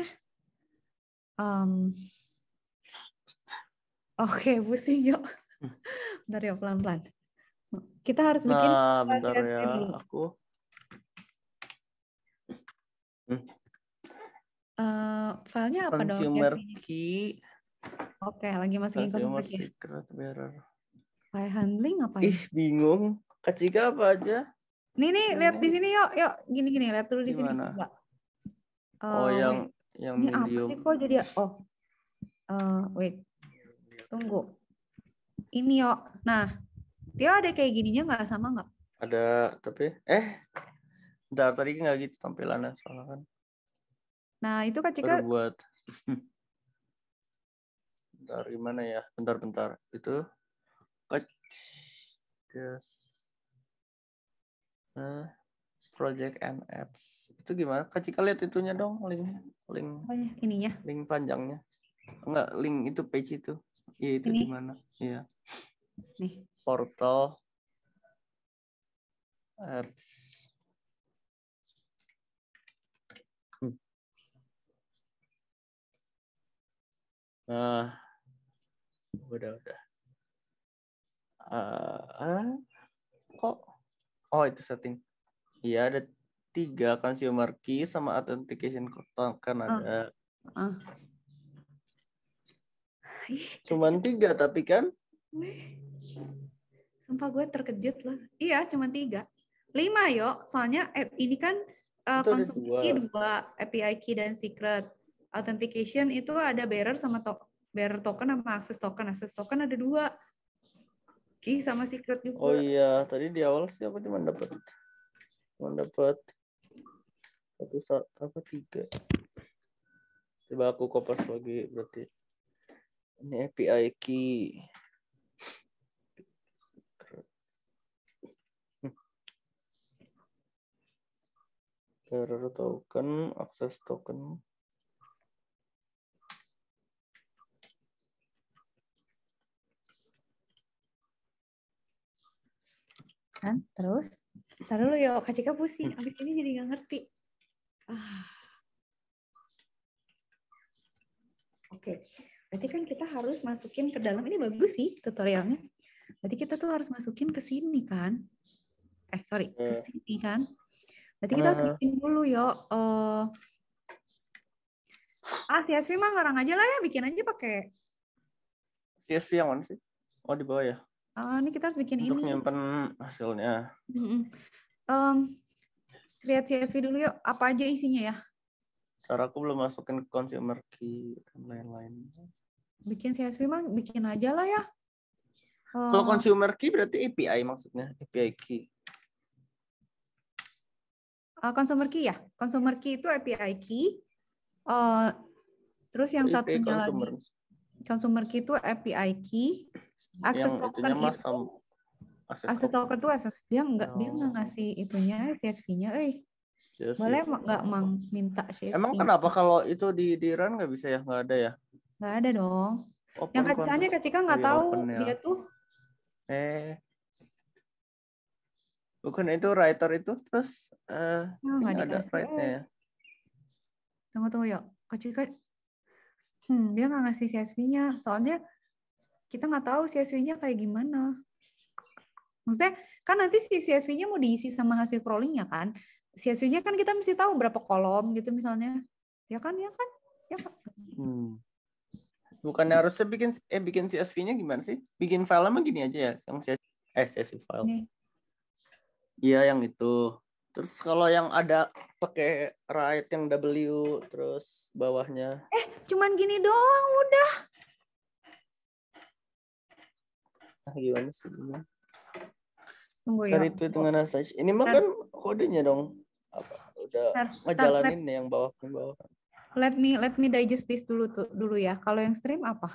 Oke, pusing yuk. Bentar yuk, pelan-pelan. Kita harus bikin Bentar CSV ya, dulu. aku. Filenya apa dong? Consumer key. Oke, lagi masukin Consumer consumer key. secret bearer. File handling apa Ih, ini? bingung. Kak Cika apa aja? Nih, lihat di sini yuk. Gini, lihat dulu di sini. Gimana? Coba. Oh, yang Ini apa medium. sih kok jadi wait. Tunggu. Ini yuk. Nah, dia ada kayak gininya nggak sama nggak? Ada, tapi bentar, tadi nggak gitu tampilannya soalnya kan. Nah, itu Kak Baru Cika. buat. Bentar, gimana ya? Bentar. Itu. Yes. Project and apps. Itu gimana? Kak Cika lihat itunya dong, link Apanya? Ininya. link panjangnya. Enggak, link itu page itu. Iya, itu Ini. di mana? Iya. Nih. Portal apps. Nah, udah. Kok? Oh, itu setting. Iya, ada 3 consumer key sama authentication token ada. Cuman 3 tapi kan? Sumpah gue terkejut loh. Iya, cuma 3. 5 yuk. Soalnya ini kan consumer key 2, API key dan secret. Authentication itu ada bearer sama bearer token sama access token. Access token ada 2. Key sama secret juga. Oh iya, tadi di awal sih aku cuma dapat 3. Coba aku kopas lagi berarti. Ini API key. Bearer token, access token. Kan? Terus? Taruh dulu yuk, Kak Cika pusing. Abis ini jadi nggak ngerti. Oke. Berarti kan kita harus masukin ke dalam. Ini bagus sih tutorialnya. Berarti kita tuh harus masukin ke sini kan? Ke sini kan? Berarti kita harus bikin dulu yuk. CSV mah ngarang aja lah ya, bikin aja pakai. CSV yang mana sih? Oh, di bawah ya. Ini kita harus bikin Untuk ini. nyimpen hasilnya. Lihat CSV dulu yuk, apa aja isinya ya? Cara aku belum masukin ke consumer key dan lain-lain. Bikin CSV mah bikin aja lah ya. Kalau consumer key berarti API maksudnya, API key. Consumer key ya, consumer key itu API key. Terus yang API satunya consumer. lagi, consumer key itu API key. Access Yang token itunya itu, access token itu dia nggak ngasih itunya CSV-nya. Boleh nggak minta CSV? Emang kenapa kalau itu di run nggak bisa ya? Nggak ada ya? Nggak ada dong. Open Yang kacanya Kak Cika nggak tahu open, ya. dia tuh. Bukan itu writer itu terus Nggak ini ada dikasih. write-nya ya. Tunggu yuk. Kak Cika, dia nggak ngasih CSV-nya. Soalnya kita nggak tahu CSV-nya kayak gimana. Maksudnya kan nanti si CSV-nya mau diisi sama hasil crawling-nya kan. CSV-nya kan kita mesti tahu berapa kolom gitu misalnya. Ya kan. Bukannya harusnya bikin CSV-nya gimana sih? Bikin file emang gini aja ya, yang CSV file. Iya, yang itu. Terus kalau yang ada pakai write yang W terus bawahnya. Cuman gini doang udah. Gimana sih? Tunggu ya. Cari tweet dengan message. Ini mah kan kodenya dong. Udah ngejalanin nih yang bawah. Let me digest this dulu ya. Kalau yang stream apa?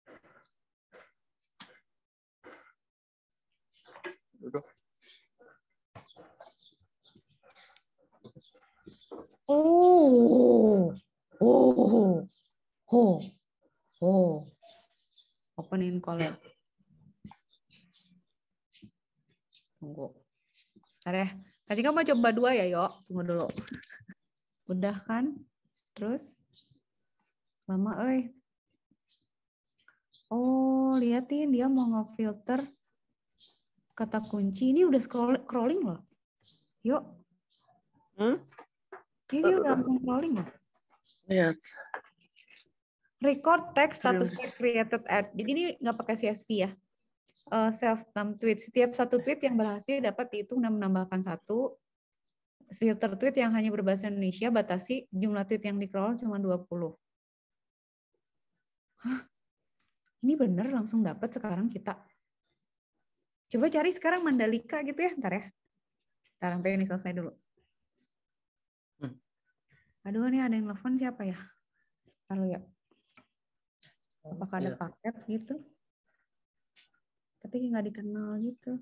Open in collab. Tunggu. Bentar ya. Kak Cika mau coba 2 ya, yuk. Tunggu dulu. Udah kan? Terus? Lama, liatin dia mau ngefilter kata kunci. Ini udah scrolling loh. Yuk. Ini dia udah langsung scrolling loh. Lihat. Record text status created at. Jadi ini nggak pakai CSV ya. Self thumb tweet. Setiap satu tweet yang berhasil dapat dihitung dan menambahkan 1. Filter tweet yang hanya berbahasa Indonesia, batasi jumlah tweet yang di-crawl cuma 20. Hah? Ini bener langsung dapat sekarang kita. Coba cari sekarang Mandalika gitu ya, ntar ya. Ntar sampai ini selesai dulu. Aduh, nih ada yang telepon siapa ya? Lalu ya. Apakah ada paket gitu? Tapi nggak dikenal gitu.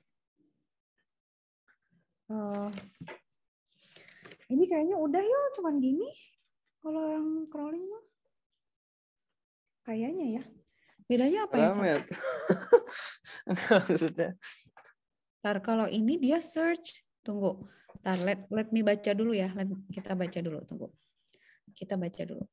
Ini kayaknya udah yuk, cuman gini. Kalau yang crawling mah. Kayaknya ya. Bedanya apa ya? Maksudnya. Ntar kalau ini dia search. Tunggu. Ntar let me baca dulu ya. Kita baca dulu. Tunggu. Kita baca dulu.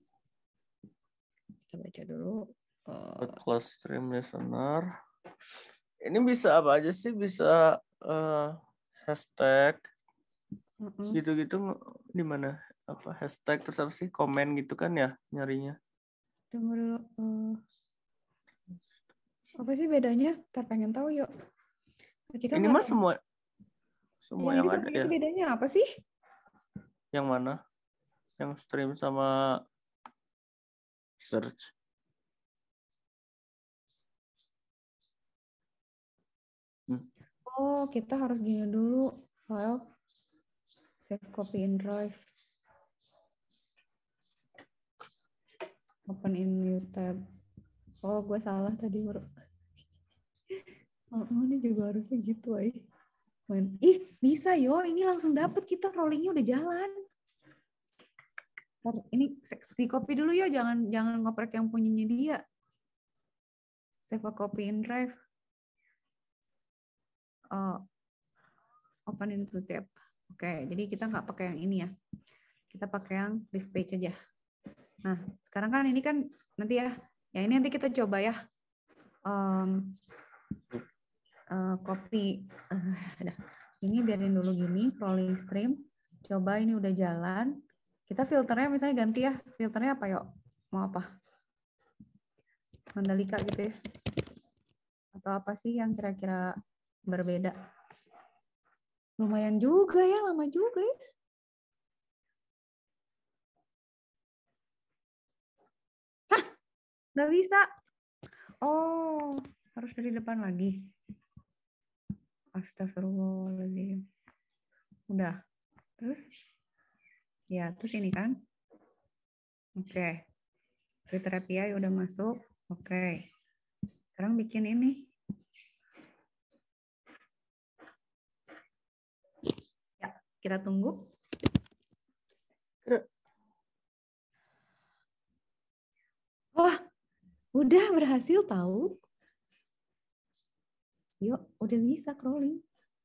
Close stream listener. Ini bisa apa aja sih? Bisa hashtag gitu-gitu di mana? Apa hashtag terus apa sih? Komen gitu kan ya nyarinya. Tunggu dulu. Apa sih bedanya? Ntar pengen tahu yuk. Ini mah semua yang ada ya. Bedanya apa sih? Yang mana? Yang stream sama search. Oh, kita harus gini dulu. File. Save copy in drive. Open in new tab. Oh, gue salah tadi. Ini juga harusnya gitu, bisa yo, ini langsung dapet kita rollingnya udah jalan. Ini di copy dulu yo, jangan ngoprek yang punyanya dia. Save a copy in drive. Open into tab. Oke, jadi kita nggak pakai yang ini ya. Kita pakai yang live page aja. Nah, sekarang kan ini kan nanti ya. Ya ini nanti kita coba ya. Copy. Ini biarin dulu gini, crawling stream. Coba ini udah jalan. Kita filternya misalnya ganti ya. Filternya apa yuk? Mau apa? Mandalika gitu ya. Atau apa sih yang kira-kira berbeda? Lumayan juga ya, lama juga ya. Hah, nggak bisa. Oh, harus dari depan lagi. Astagfirullahaladzim. Udah. Terus? Ya, terus ini kan. Oke. Fitoterapi udah masuk. Oke. Sekarang bikin ini. Ya, kita tunggu. Wah, udah berhasil tahu. Yuk, udah bisa crawling.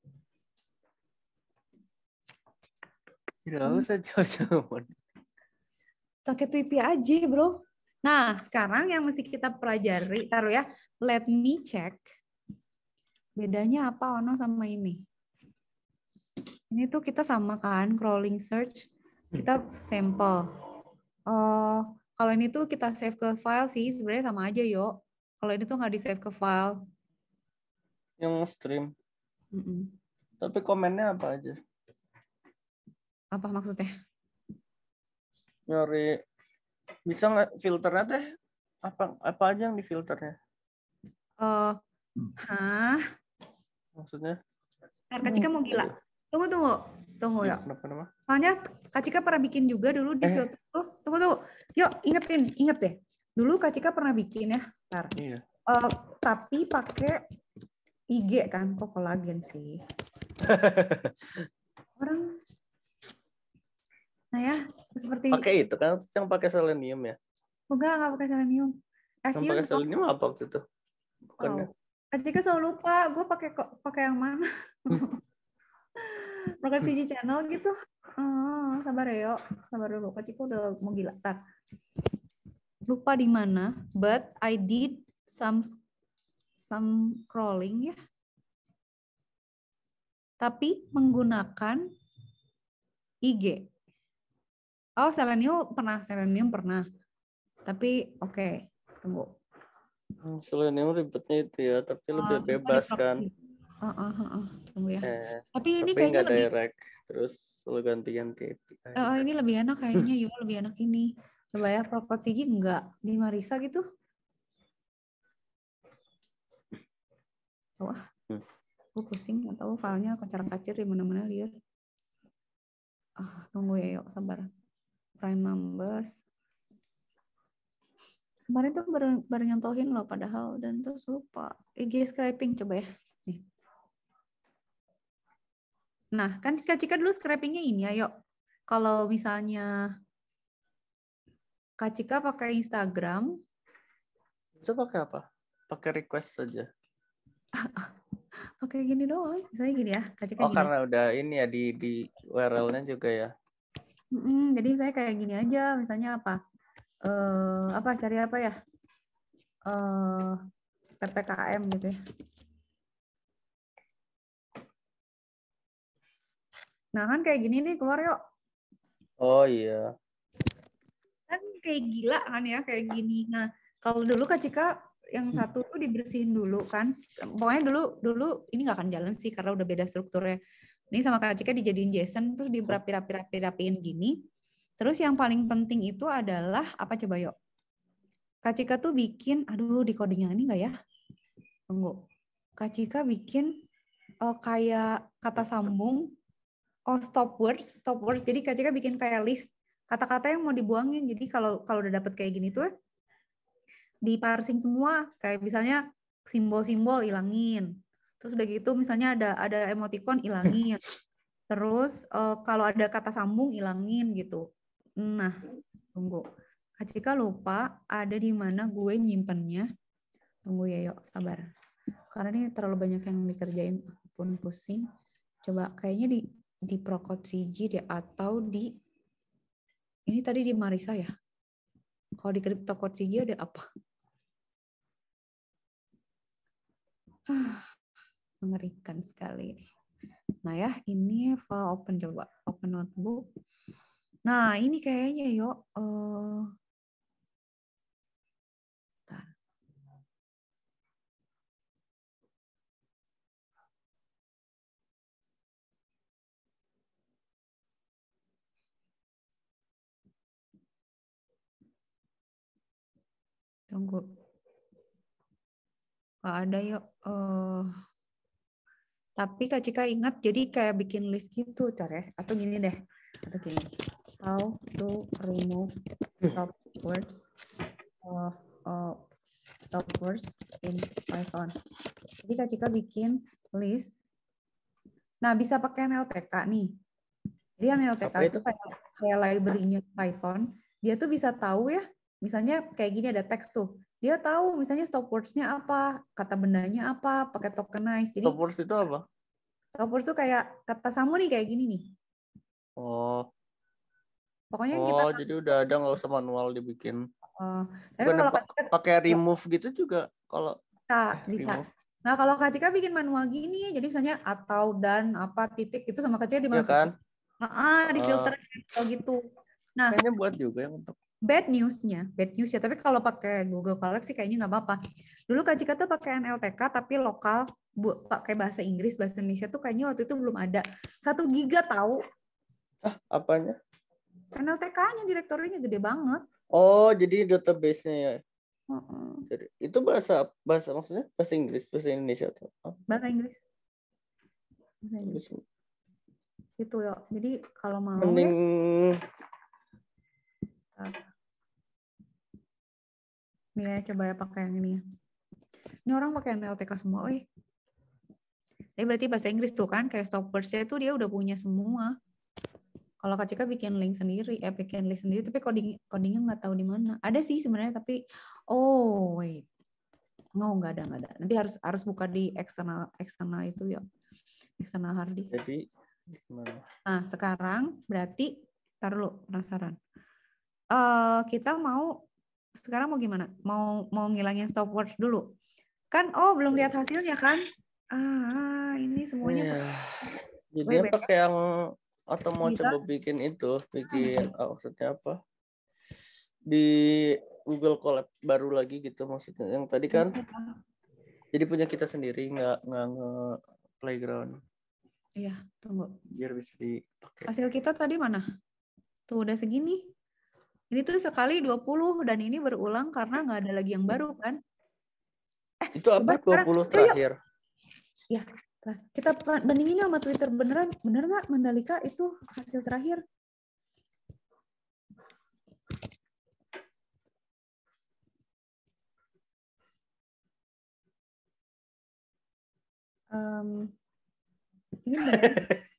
Tidak usah jauh-jauh. Pakai Twipi aja, bro. Nah, sekarang yang mesti kita pelajari, taruh ya, let me check. Bedanya apa Ono sama ini? Ini tuh kita sama kan, crawling search, kita sampel. Kalau ini tuh kita save ke file sih, sebenarnya sama aja yo. Kalau ini tuh nggak di save ke file. Yang stream. Mm-mm. Tapi komennya apa aja? Apa maksudnya? Nyari bisa nggak filternya teh? Apa aja yang di filternya? Hah? Maksudnya? Kak Cika mau gila. Tunggu ya. Kenapa? Soalnya Kak Cika pernah bikin juga dulu di filter tuh. Tunggu. Yuk, inget deh. Dulu Kak Cika pernah bikin ya. Bentar. Iya. Tapi pakai IG kan, kok kolagen sih. Orang. Nah ya, seperti. Pakai itu kan, yang pakai selenium ya? Enggak pakai selenium. Yang pakai selenium apa waktu itu? Bukannya? Kak Cika selalu lupa, gue pakai yang mana? Program CG channel gitu. Sabar ya, sabar dulu. Kak Cika udah mau gila. Tar. Lupa di mana, but I did some crawling ya. Tapi menggunakan IG. Oh, selenium pernah. Tapi oke, tunggu. Selenium ribetnya itu ya, tapi lebih bebas kan. Tunggu ya. Tapi ini kayaknya nggak direct, terus lo ganti-ganti. Ini lebih enak kayaknya, yuk lebih enak ini. Coba ya, Prokot CG enggak di Marisa gitu. Wah, gue pusing atau filenya kacar-kacir di mana-mana lihat. Tunggu ya, yuk sabar. Prime numbers. Kemarin tuh baru nyontohin loh padahal dan terus lupa. IG scraping coba ya. Nih. Nah, kan Kak Cika dulu scrapingnya ini ya, yuk. Kalau misalnya Kak Cika pakai Instagram. Itu pakai apa? Pakai request saja. Pakai gini doang. Misalnya gini ya, Kak Cika gini. Karena udah ini ya di URL-nya juga ya. Jadi misalnya kayak gini aja, misalnya apa? Cari apa ya? PPKM gitu ya. Nah kan kayak gini nih keluar yuk. Oh iya. Kan kayak gila kan ya kayak gini. Nah kalau dulu Kak Cika yang satu tuh dibersihin dulu kan. Pokoknya dulu ini nggak akan jalan sih karena udah beda strukturnya. Ini sama Kak Cika dijadiin JSON terus dirapiin gini. Terus yang paling penting itu adalah apa coba yuk? Kak Cika tuh bikin, aduh di codingnya ini nggak ya? Tunggu. Kak Cika bikin kayak kata sambung. Stop words. Jadi Kak Cika bikin kayak list kata-kata yang mau dibuangin. Jadi kalau udah dapet kayak gini tuh di parsing semua. Kayak misalnya simbol-simbol ilangin. Terus udah gitu misalnya ada emoticon ilangin. Terus kalau ada kata sambung ilangin gitu. Nah, tunggu. Kak Cika lupa ada di mana gue nyimpennya. Tunggu ya, yuk sabar. Karena ini terlalu banyak yang dikerjain, pun pusing. Coba kayaknya di Prokot CG deh atau di ini tadi di Marisa ya. Kalau di Prokot CG ada apa? Mengerikan sekali. Nah ya, ini file open coba open notebook. Nah, ini kayaknya yuk. Bentar. Tunggu. Nggak ada yuk. Tapi Kak Cika ingat, jadi kayak bikin list gitu, cara. Atau gini deh. Atau gini. How to remove stop words stop words in Python. Jadi Kak Cika bikin list. Nah, bisa pakai NLTK nih. Jadi NLTK Apa itu itu? kayak library-nya Python. Dia tuh bisa tahu ya, misalnya kayak gini ada teks tuh. Dia tahu misalnya stop words-nya apa, kata bendanya apa, pakai tokenize. Jadi Stop words itu apa? stop words tuh kayak kata samu nih kayak gini nih. Oh, Pokoknya kita jadi udah ada, nggak usah manual dibikin. tapi Bukan kalau Kak Cika pakai remove gitu juga kalau bisa. remove. Nah, kalau Kak Cika bikin manual gini, jadi misalnya atau dan apa titik itu sama Kak Cika Ya kan? dimasukin. Di filter kalau gitu. Nah, Kayaknya buat juga yang untuk bad news-nya, tapi kalau pakai Google Colab sih kayaknya nggak apa-apa. Dulu Kak Cika tuh pakai NLTK tapi lokal, pakai bahasa Inggris, bahasa Indonesia tuh kayaknya waktu itu belum ada. 1 giga tahu. apanya? NLTK-nya direktorinya gede banget. Oh, jadi database-nya ya. Heeh. Jadi itu bahasa maksudnya bahasa Inggris, bahasa Indonesia tuh. Bahasa Inggris. Itu ya. Jadi kalau mau Mending nih ya, coba ya pakai yang ini. Ini orang pakai NLTK semua, Tapi berarti bahasa Inggris tuh kan, kayak stop words-nya itu dia udah punya semua. Kalau Kak Cika bikin link sendiri, bikin list sendiri, tapi codingnya nggak tahu di mana. Ada sih sebenarnya, tapi wait, nggak ada. Nanti harus buka di eksternal itu ya, eksternal hard disk. jadi gimana? Nah sekarang berarti, tar dulu penasaran. Kita sekarang mau gimana? Mau ngilangin stop words dulu? Kan belum lihat hasilnya kan? Ini semuanya. Iya. Jadinya Wait. pakai yang atau mau Bisa? coba bikin maksudnya apa? Di Google Colab baru lagi gitu maksudnya. Yang tadi kan jadi punya kita sendiri, nggak playground. Iya, tunggu. Biar bisa dipakai. Hasil kita tadi mana? Tuh udah segini. Ini tuh sekali 20 dan ini berulang karena nggak ada lagi yang baru kan? Itu apa? 20 terakhir. Ya, kita bandingin sama Twitter bener nggak Mandalika itu hasil terakhir? Ini bener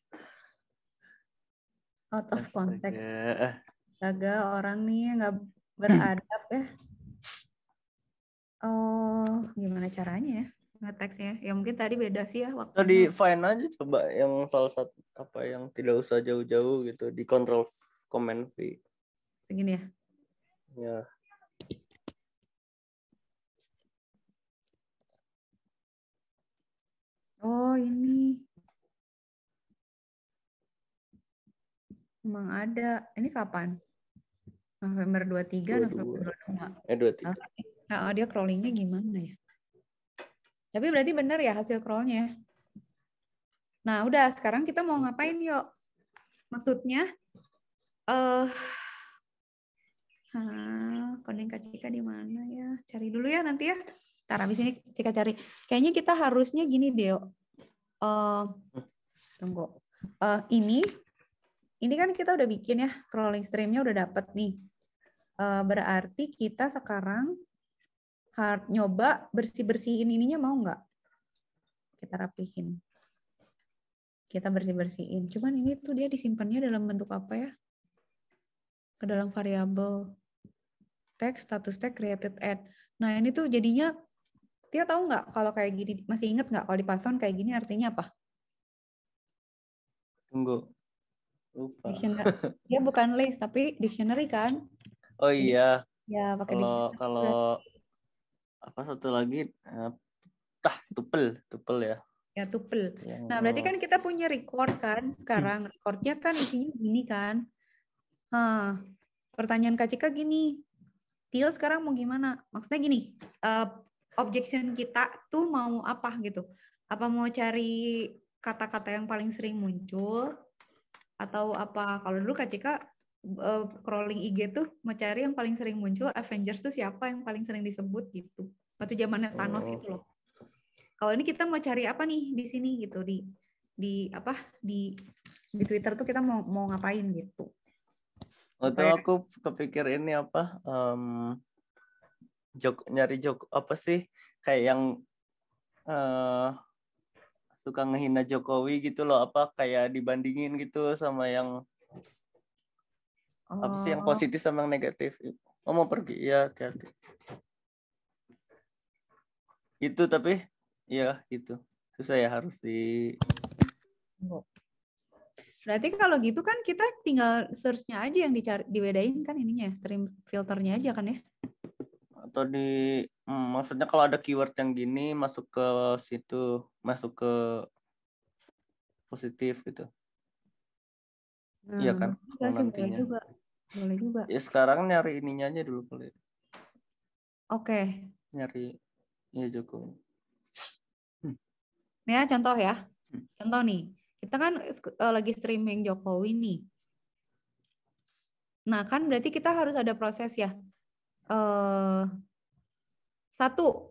out of context. Astaga, orang nih nggak beradab ya. Gimana caranya ya ngeteksnya? Ya mungkin tadi beda sih ya waktunya. Tadi fine aja, coba yang salah satu apa yang tidak usah jauh-jauh gitu, di control command V. Segini ya? Ya. Ini. Emang ada. Ini kapan? November 23, November 22. 23. Nah, dia crawlingnya gimana ya? Tapi berarti benar ya hasil crawlnya. Nah, udah sekarang kita mau ngapain yuk? Maksudnya, coding Kak Cika di mana ya? Cari dulu ya nanti ya. Ntar habis ini Cika cari. Kayaknya kita harusnya gini deh. Tunggu. Ini kan kita udah bikin ya, crawling streamnya udah dapet nih. Berarti kita sekarang nyoba bersih-bersihin ininya, mau nggak? Kita rapihin. Kita bersih-bersihin. Cuman ini tuh dia disimpannya dalam bentuk apa ya? Ke dalam variabel text, status text, created add. Nah ini tuh jadinya, Tia tahu nggak kalau kayak gini, masih inget nggak kalau di Python kayak gini artinya apa? Tunggu. Lupa. Dia bukan list, tapi dictionary kan? Oh iya. Ya, pakai dictionary. Kalau apa satu lagi, tuple ya. Ya, tuple. Nah, berarti kan kita punya record kan sekarang. Recordnya kan isinya gini kan. Pertanyaan Kak Cika gini, Tio sekarang mau gimana? Maksudnya gini, objection kita tuh mau apa gitu? Apa mau cari kata-kata yang paling sering muncul? Atau apa? Kalau dulu Kak Cika scrolling IG tuh mau cari yang paling sering muncul, Avengers tuh siapa yang paling sering disebut gitu. Waktu zamannya Thanos gitu loh. Kalau ini kita mau cari apa nih di sini gitu, di apa di Twitter tuh kita mau ngapain gitu. Waktu aku kepikir ini apa nyari joke apa sih kayak yang suka ngehina Jokowi gitu loh, apa kayak dibandingin gitu sama yang apa sih yang positif sama yang negatif. Oh mau pergi ya hati-hati. Itu tapi ya gitu susah ya, harus di. Berarti kalau gitu kan kita tinggal search-nya aja yang dibedain kan ininya, stream filternya aja kan ya? Atau maksudnya kalau ada keyword yang gini masuk ke situ, masuk ke positif gitu. Iya kan? Enggak sih, boleh juga. Boleh juga. Ya sekarang nyari ininya aja dulu kali. Oke. Nyari ya Jokowi. Nih ya contoh ya. Contoh nih. Kita kan lagi streaming Jokowi nih. Nah kan berarti kita harus ada proses ya. Satu,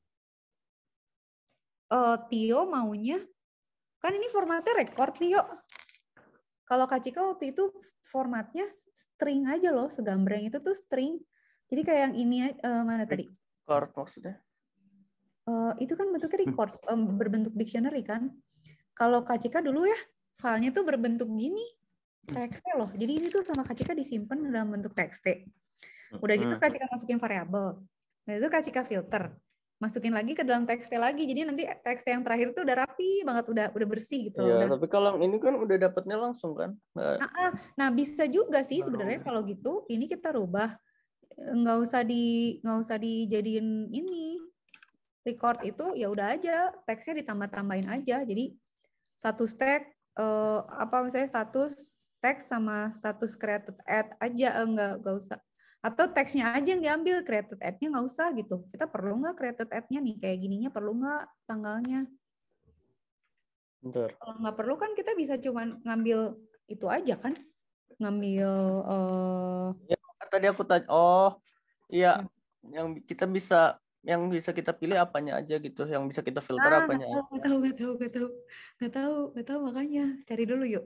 Tio maunya, kan ini formatnya record Tio. Kalau Kak Cika waktu itu formatnya string aja loh, segambreng itu tuh string. Jadi kayak yang ini mana tadi? Record maksudnya? Itu kan bentuknya record, berbentuk dictionary kan. Kalau Kak Cika dulu ya, filenya tuh berbentuk gini, TXT loh. Jadi ini tuh sama Kak Cika disimpan dalam bentuk TXT. Udah gitu Kak Cika masukin variabel. Nah itu Kak Cika filter. Masukin lagi ke dalam TXT lagi. Jadi nanti TXT yang terakhir tuh udah rapi banget, udah bersih gitu. Iya, Udah. tapi kalau ini kan udah dapatnya langsung kan? Nah bisa juga sih sebenarnya kalau gitu. Ini kita rubah. Nggak usah dijadiin ini record itu, ya udah aja teksnya ditambah-tambahin aja. Jadi status tag misalnya status teks sama status created ad aja, nggak usah. Atau teksnya aja yang diambil, created ad-nya nggak usah gitu. Kita perlu nggak created ad-nya nih kayak gininya, perlu nggak tanggalnya? Bentar. Kalau nggak perlu kan kita bisa cuman ngambil itu aja kan, ngambil ya tadi aku tanya, iya yang kita bisa kita pilih apanya aja gitu, yang bisa kita filter apanya aja. Nggak tahu makanya cari dulu yuk.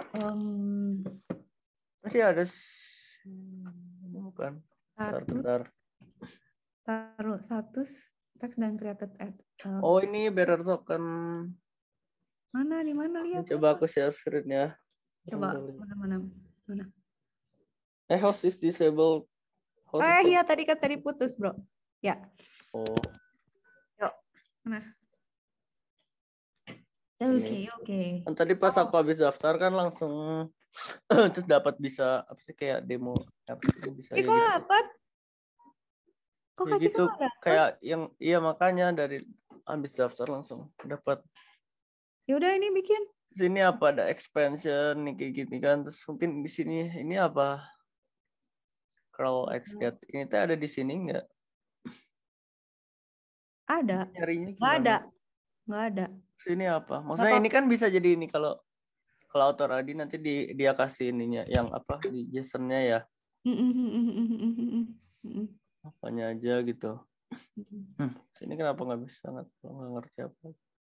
Tadi ada bukan? Bentar. Taruh status teks dan created ad. Ini bearer token. Mana di mana lihat? Coba aku share screen-nya. Coba mana? Host is disabled. Iya tadi putus, Bro. Ya. Yuk. Mana? Oke. Tadi pas aku habis daftar kan langsung terus dapat bisa apa sih kayak demo bisa kok gitu. dapat? Kok ya gitu kayak yang makanya dari habis daftar langsung dapat. Ya udah ini bikin. Sini apa ada expansion nih kayak gini kan, terus mungkin di sini ini apa? Crawl Xcat ini tuh ada di sini nggak? Ada. Nyarinya nggak ada. Sini apa? Maksudnya ini kan bisa jadi ini kalau author ID nanti dia kasih ininya yang apa di JSON-nya ya. Apanya aja gitu. Sini kenapa nggak bisa, nggak ngerti apa?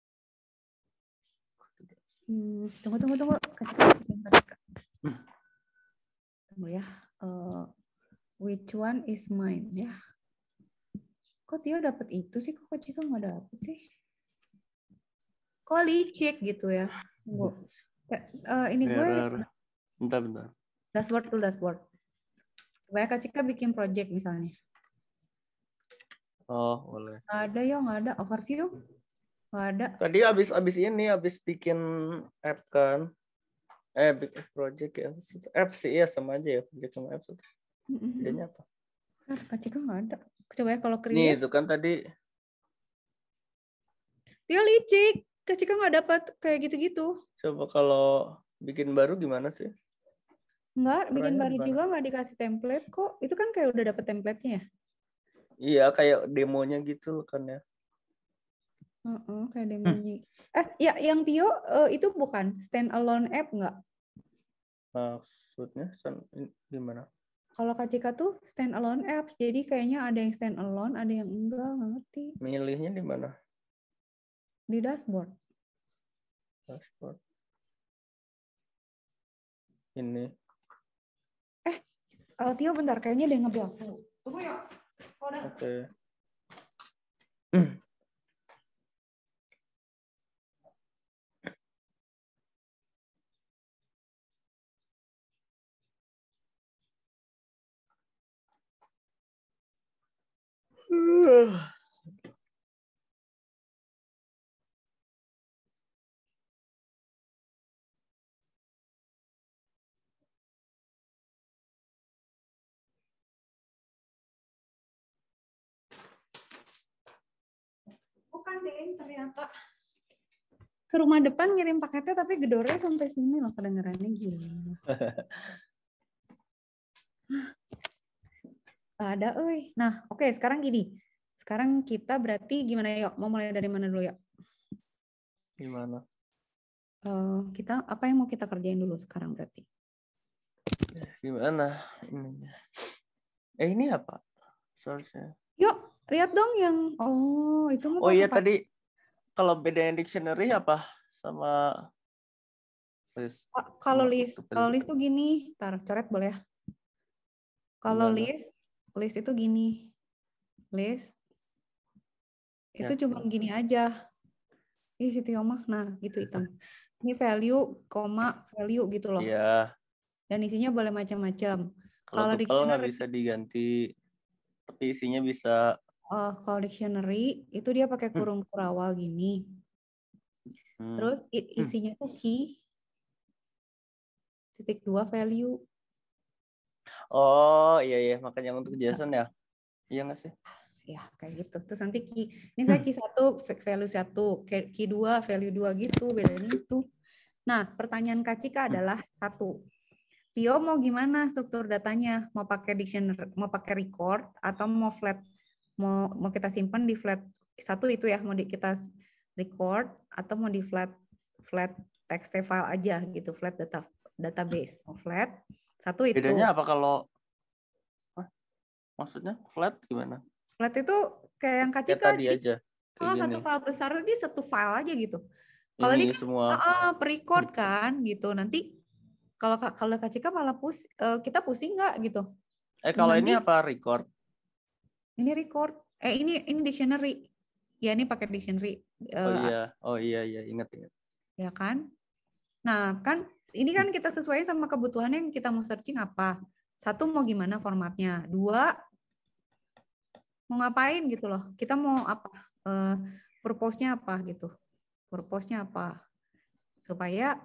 Tunggu. Tunggu ya. Which one is mine ya? Kok Tio dapat itu sih? Kok Cika nggak dapet sih? Kok licik gitu ya? Tunggu. Ini gue. Bentar. Dashboard. Supaya Kak Cika bikin project misalnya. Boleh. Nggak ada overview. Nggak ada. Tadi habis bikin app kan. Bikin project ya. App sih ya sama aja ya, project sama app. Bedanya apa? Kak Cika nggak ada. Coba ya kalau create. Nih itu kan tadi. Tio licik. Kak Cika nggak dapat kayak gitu-gitu. Coba kalau bikin baru gimana sih? Enggak, bikin Caranya baru gimana? juga nggak dikasih template kok. Itu kan kayak udah dapet template-nya ya? Iya, kayak demonya gitu kan ya. Kayak demonya. Ya yang Pio itu bukan stand-alone app nggak? Maksudnya gimana? Kalau Kak Cika tuh stand-alone apps, jadi kayaknya ada yang stand-alone, ada yang enggak, nggak ngerti. Milihnya di mana? Di dashboard. Dashboard. Ini. Tio bentar, kayaknya ada yang ngebel. Tunggu ya. Oke. Bukan deh, ternyata. Ke rumah depan ngirim paketnya tapi gedornya sampai sini loh kedengerannya gila. Ada, Nah, oke, sekarang gini. Sekarang kita berarti gimana yuk? Mau mulai dari mana dulu yuk? Gimana? Kita apa yang mau kita kerjain dulu sekarang berarti? Gimana ininya? Ini apa? Source-nya. Yuk, lihat dong yang itu mau Oh iya pakai tadi kalau bedanya dictionary apa sama list? kalau Multiple. list tuh gini, tar coret boleh ya? Kalau Gimana? list itu gini. List itu Yakin. cuma gini aja. Ih, si Tio mah, nah gitu hitam. Ini value, koma, value gitu loh. Iya. Dan isinya boleh macam-macam. Kalau tuple nggak dictionary, bisa diganti, tapi isinya bisa. kalau dictionary itu dia pakai kurung kurawal gini. Terus isinya tuh key, _2 value. Oh iya iya, makanya untuk JSON ya. Iya nggak sih? Ya kayak gitu. Terus nanti key, ini saya key 1 value 1, key 2 value 2 gitu, bedanya itu. Nah, pertanyaan Kak Cika adalah 1. Pio mau gimana struktur datanya? Mau pakai dictionary, mau pakai record atau mau flat? Mau kita simpan di flat 1 itu ya, mau kita record atau mau di flat text file aja gitu, flat database. Mau flat 1 itu. Bedanya apa kalau maksudnya flat gimana? Flat itu kayak yang Kak Kayak Cika, tadi aja. Kayak gini. satu file besar jadi satu file aja gitu. Kalau Ini ini kan semua. per-record kan gitu. Nanti kalau Kak Cika malah kita pusing nggak gitu? Kalau Nanti ini apa record? ini record. Ini dictionary. Ya ini pakai dictionary. Oh iya ingat. Ya kan? Nah kan ini kan kita sesuaiin sama kebutuhan yang kita mau searching apa. 1 mau gimana formatnya. 2 mau ngapain gitu loh. Kita mau apa? Purpose-nya apa gitu. Purpose-nya apa? Supaya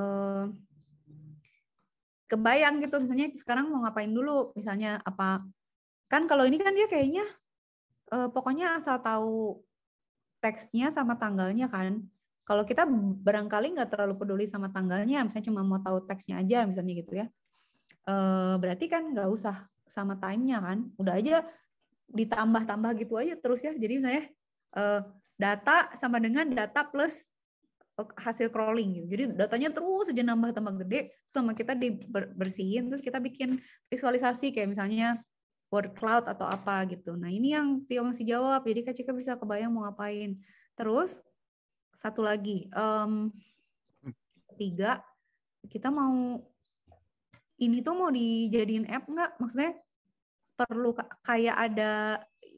kebayang gitu, misalnya sekarang mau ngapain dulu, misalnya apa, kan kalau ini kan dia kayaknya pokoknya asal tahu teksnya sama tanggalnya kan. Kalau kita barangkali nggak terlalu peduli sama tanggalnya, misalnya cuma mau tahu teksnya aja misalnya gitu ya, berarti kan nggak usah sama time-nya kan, udah aja ditambah-tambah gitu aja terus ya. Jadi misalnya data sama dengan data plus hasil crawling gitu. Jadi datanya terus aja nambah tambah gede, sama kita dibersihin, terus kita bikin visualisasi kayak misalnya word cloud atau apa gitu. Nah ini yang Tio masih jawab, jadi Kak Cika bisa kebayang mau ngapain. Terus satu lagi, 3, kita mau ini tuh mau dijadiin app nggak? Maksudnya perlu kayak ada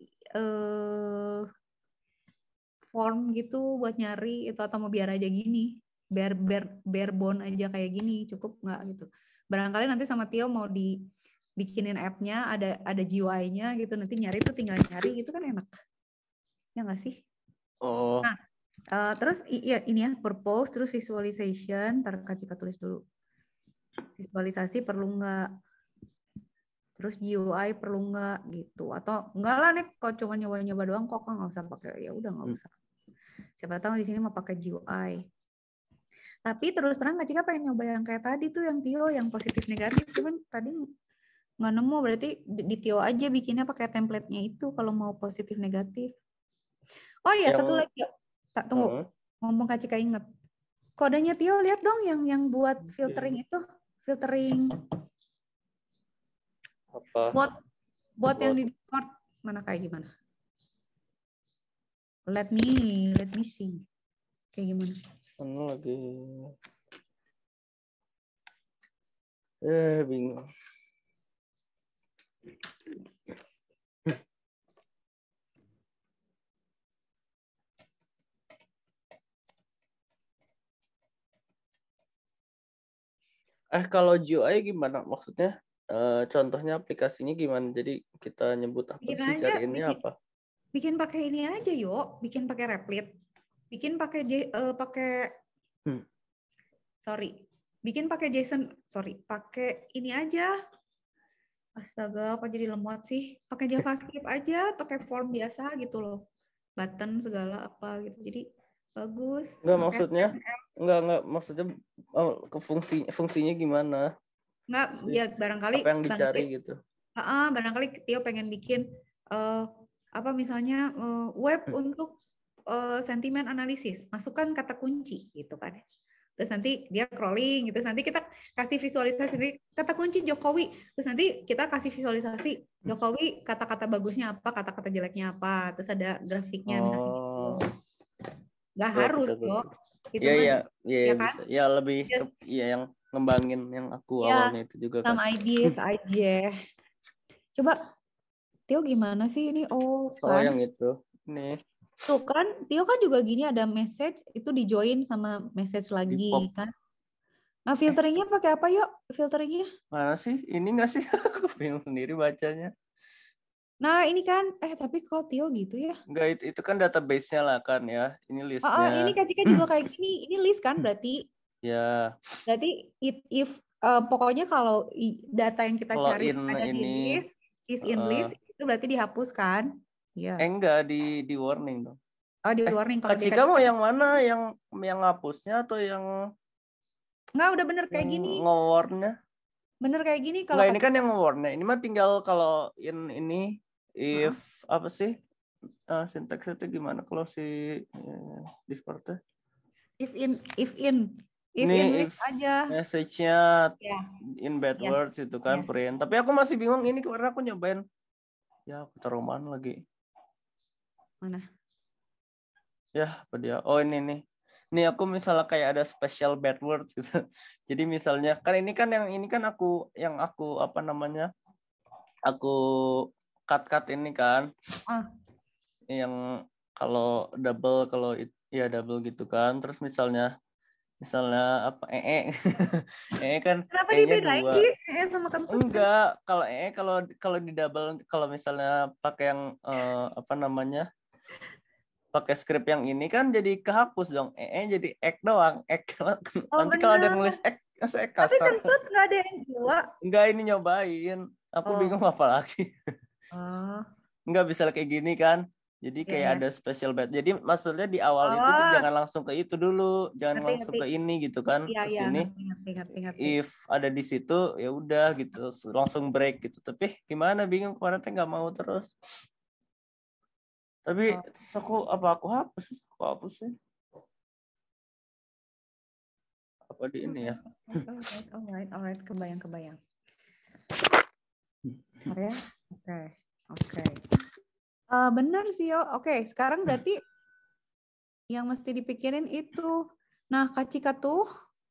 form gitu buat nyari itu, atau mau biar aja gini, bare bone aja kayak gini cukup nggak gitu. Barangkali nanti sama Tio mau dibikinin app-nya, ada GUI-nya gitu, nanti nyari tuh tinggal nyari gitu kan enak ya nggak sih? Oh. Nah terus iya ini ya, purpose, terus visualization, ntar Kak Cika tulis dulu. Visualisasi perlu nggak? Terus GUI perlu nggak gitu? Atau enggak lah nih, kalau cuma nyoba-nyoba doang kok nggak usah pakai, ya udah nggak usah. Siapa tahu di sini mau pakai GUI. Tapi terus terang Kak Cika pengen nyoba yang kayak tadi tuh yang Tio yang positif negatif, cuman tadi nggak nemu, berarti di Tio aja bikinnya pakai template-nya itu kalau mau positif negatif. Oh iya, Yang satu lagi yuk. Tak tunggu. Ngomong Kak Cika inget. Kodenya Tio lihat dong yang buat filtering itu, filtering apa? Bot yang di Discord mana kayak gimana? Let me see. Kayak gimana? Anu lagi. Bingung. Kalau GUI gimana? Maksudnya contohnya aplikasinya gimana? Jadi kita nyebut apa Bikin sih? aja, Cariinnya apa? bikin pakai ini aja yuk, bikin pakai Replit, bikin pakai bikin pakai JSON, pakai ini aja. Astaga, kok jadi lemot sih? Pakai JavaScript aja, pakai form biasa gitu loh, button segala apa gitu, jadi bagus. Enggak Pakai maksudnya, HTML. enggak maksudnya ke fungsinya gimana? Nggak, Sih? ya barangkali Apa yang dicari gitu? barangkali Tio pengen bikin apa misalnya web untuk sentimen analisis, masukkan kata kunci gitu kan. Terus nanti dia crawling gitu, nanti kita kasih visualisasi kata kunci Jokowi, terus nanti kita kasih visualisasi Jokowi, kata-kata bagusnya apa, kata-kata jeleknya apa, terus ada grafiknya misalnya gitu. Nggak harus kok. Itu mah Iya ya kan? bisa. Ya lebih yang ngembangin yang aku Ya, awalnya itu juga some kan. ideas aja. Coba Tio gimana sih ini? Oh kan, yang itu. Nih, tuh kan Tio kan juga gini, ada message itu di join sama message di lagi pop. kan. Nah filteringnya pakai apa yuk? Filteringnya? Mana sih? Ini nggak sih? Aku bingung sendiri bacanya. Nah ini kan, tapi kok Tio gitu ya? Enggak, itu kan database-nya lah kan ya. Ini Ini listnya. Kak Cika juga kayak gini. Ini list kan berarti? Ya, Berarti if pokoknya kalau data yang kita kalau cari in ada di ini list, is in list, itu berarti dihapuskan. Iya. enggak di warning dong. Oh di warning kalau Kak di Kak Cika mau Cika. yang mana? Yang ngapusnya atau yang Nggak, udah bener kayak gini. nge-warn-nya? Bener kayak gini kalau Enggak, Kak ini kan Cika. yang nge-warn-nya. Ini mah tinggal kalau ini Heeh. if apa sih? Sintaksnya itu gimana kalau si Discord-nya? If Ini in if list aja. message-nya Ya, in bad ya, words itu kan ya. print. Tapi aku masih bingung ini karena aku nyobain. Ya, aku taruh mana lagi? Mana? Ya, apa dia? Oh, ini nih. Ini aku misalnya kayak ada special bad words gitu. Jadi misalnya kan ini kan aku apa namanya? Aku cut ini kan. Ah. Yang kalau double ya double gitu kan. Terus misalnya apa kan Kenapa nya dibedain 2. sih? Sama kentut kan? Enggak, kalau di double kalau misalnya pakai yang apa namanya? Pakai script yang ini kan jadi kehapus dong. Jadi ek doang. Oh Nanti kalau ada yang bener. nulis ek, masa ek Tapi kasar. kentut nggak ada yang dua. Enggak, ini nyobain. Aku Oh. bingung apa lagi. Oh. Enggak bisa kayak gini kan. Jadi Ya, kayak ya. ada special bed. Jadi maksudnya di awal itu Oh, jangan langsung ke itu dulu, jangan langsung ngerti. ke ini gitu kan. Iya, Ke iya, sini ngerti. if ada di situ ya udah gitu, langsung break gitu. Tapi gimana bingung kemarin teh nggak mau terus. Tapi Oh. aku hapus sih. Apa di ini ya? Alright, kebayang. Oke. Benar sih yo. Oke, sekarang berarti yang mesti dipikirin itu. Nah, Kak Cika tuh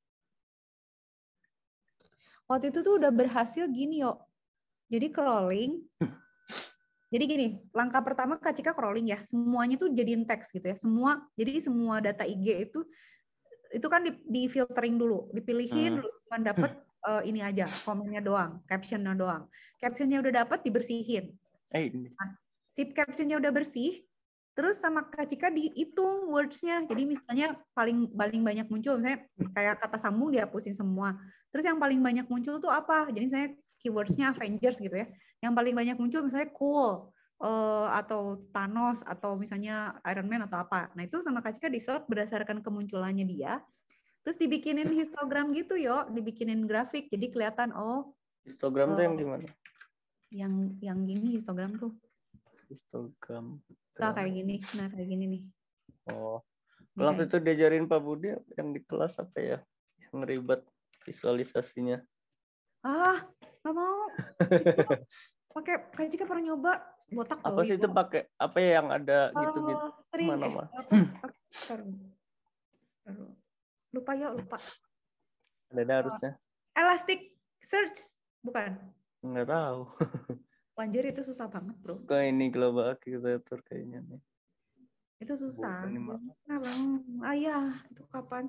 waktu itu tuh udah berhasil gini yo. Jadi crawling. Jadi gini, langkah pertama Kak Cika crawling ya. Semuanya tuh jadiin teks gitu ya. Jadi semua data IG itu kan di filtering dulu, dipilihin dulu cuma dapet ini aja, komennya doang, captionnya doang. Captionnya udah dapet, dibersihin. Nah, si captionnya udah bersih, terus sama Kak Cika dihitung words-nya. Jadi misalnya paling banyak muncul, misalnya kayak kata sambung dihapusin semua. Terus yang paling banyak muncul tuh apa? Jadi misalnya keywords-nya Avengers gitu ya. Yang paling banyak muncul misalnya cool, atau Thanos, atau misalnya Iron Man atau apa. Nah itu sama Kak Cika di sort berdasarkan kemunculannya dia. Terus dibikinin histogram gitu yo, dibikinin grafik jadi kelihatan Histogram tuh yang gimana? yang gini histogram tuh. Histogram. Nah, kayak gini. Nah, kayak gini nih. Oh. Ini Kalau waktu kayak itu diajarin Pak Budi yang di kelas apa ya? Yang ribet visualisasinya. Nggak mau. Pakai Kak Cika pernah nyoba botak Apa loh sih itu. itu pakai apa ya yang ada gitu-gitu Sering mana mah? Taruh. Lupa ya, lupa. Ada harusnya. Elastic search bukan? Nggak tahu. Anjir itu susah banget, Bro. Kok ini global architecture kayaknya nih. Itu susah. Bukan, Mak. Ayah, itu kapan?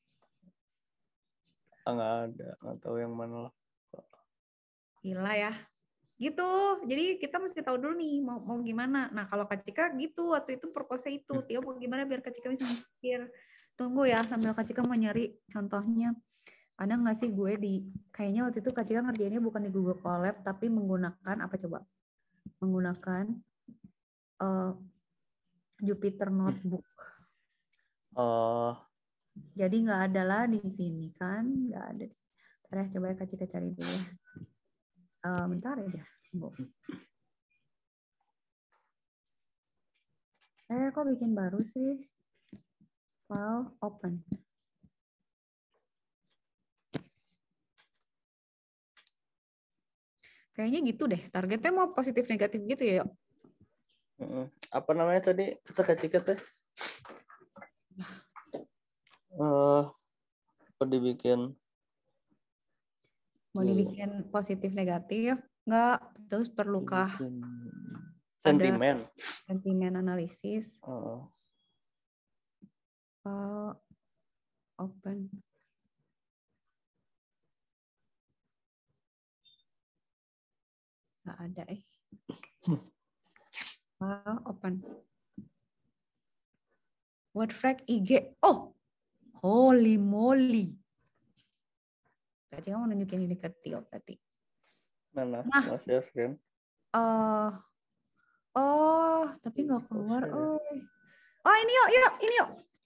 Nggak ada, nggak tahu yang mana lah. Gila ya. Gitu. Jadi kita mesti tahu dulu nih mau gimana. Nah, kalau Kak Cika gitu waktu itu proposal itu, Tio mau gimana biar Kak Cika bisa mikir. Tunggu ya sambil Kak Cika mau nyari contohnya. Ada nggak sih gue kayaknya waktu itu Kak Cika ngerjainnya bukan di Google Colab tapi menggunakan apa coba? Menggunakan Jupyter Notebook. Jadi nggak ada lah di sini kan, nggak ada. Bentar ya, coba Kak Cika cari dulu. Bentar ya, Bu. Kok bikin baru sih? File open. Kayaknya gitu deh. Targetnya mau positif negatif gitu ya, yuk. Apa namanya tadi? Kita Cika teh. Apa dibikin? Mau dibikin positif negatif? Nggak. Terus perlukah sentimen? Sentimen analisis. Open. Nggak ada open. WordFrag IG. Oh, holy moly. Kak Cika mau nunjukin ini ke Tio berarti. Mana? Mas Yasrin. Tapi nggak keluar. Ini yuk.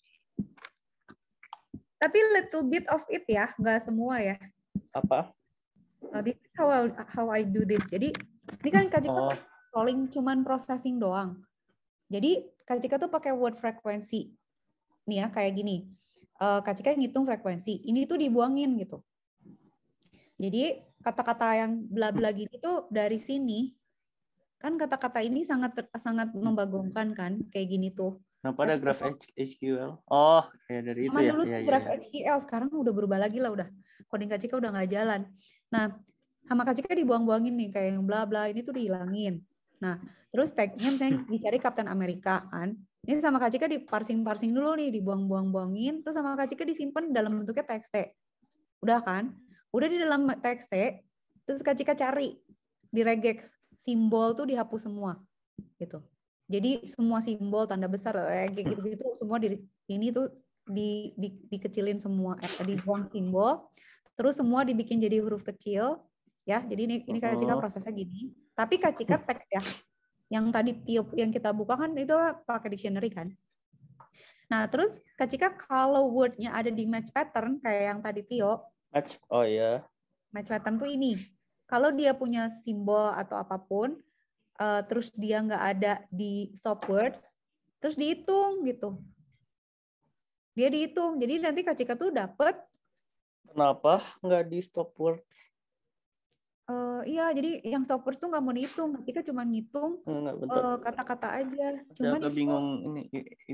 Tapi little bit of it ya, nggak semua ya. Apa? This is how I do this. Jadi ini kan Kak Cika scrolling cuman processing doang. Jadi Kak Cika tuh pakai word frekuensi. Nih ya kayak gini. Kak Cika ngitung frekuensi. Ini tuh dibuangin gitu. Jadi kata-kata yang bla-bla gini tuh dari sini. Kan kata-kata ini sangat membagongkan kan kayak gini tuh. Kenapa ada graph SQL? Oh, kayak dari itu ya. Dulu tuh graph SQL, sekarang udah berubah lagi lah udah. Coding Kak Cika udah nggak jalan. Nah, sama Kak Cika dibuang-buangin nih kayak yang bla bla ini tuh dihilangin. Nah, terus tagnya misalnya dicari Captain America kan. Ini sama Kak Cika diparsing-parsing dulu nih, dibuang-buang-buangin, terus sama Kak Cika disimpan dalam bentuknya TXT. Udah kan? Udah di dalam TXT, terus Kak Cika cari di regex, simbol tuh dihapus semua gitu. Jadi semua simbol tanda besar kayak gitu-gitu semua ini tuh dikecilin semua, dibuang simbol, terus semua dibikin jadi huruf kecil ya. Jadi ini Kak Cika prosesnya gini. Tapi Kak Cika teks ya. Yang tadi tiup yang kita buka kan itu pakai dictionary kan. Nah, terus Kak Cika kalau word-nya ada di match pattern kayak yang tadi Tio. Match, oh ya. Match pattern tuh ini. Kalau dia punya simbol atau apapun, terus dia nggak ada di stop words, terus dihitung gitu. Dia dihitung. Jadi nanti Kak Cika tuh dapet. Kenapa nggak di stop words? Iya, jadi yang stop words tuh nggak mau dihitung. Kak Cika cuma ngitung kata-kata aja. Cuman agak bingung ini.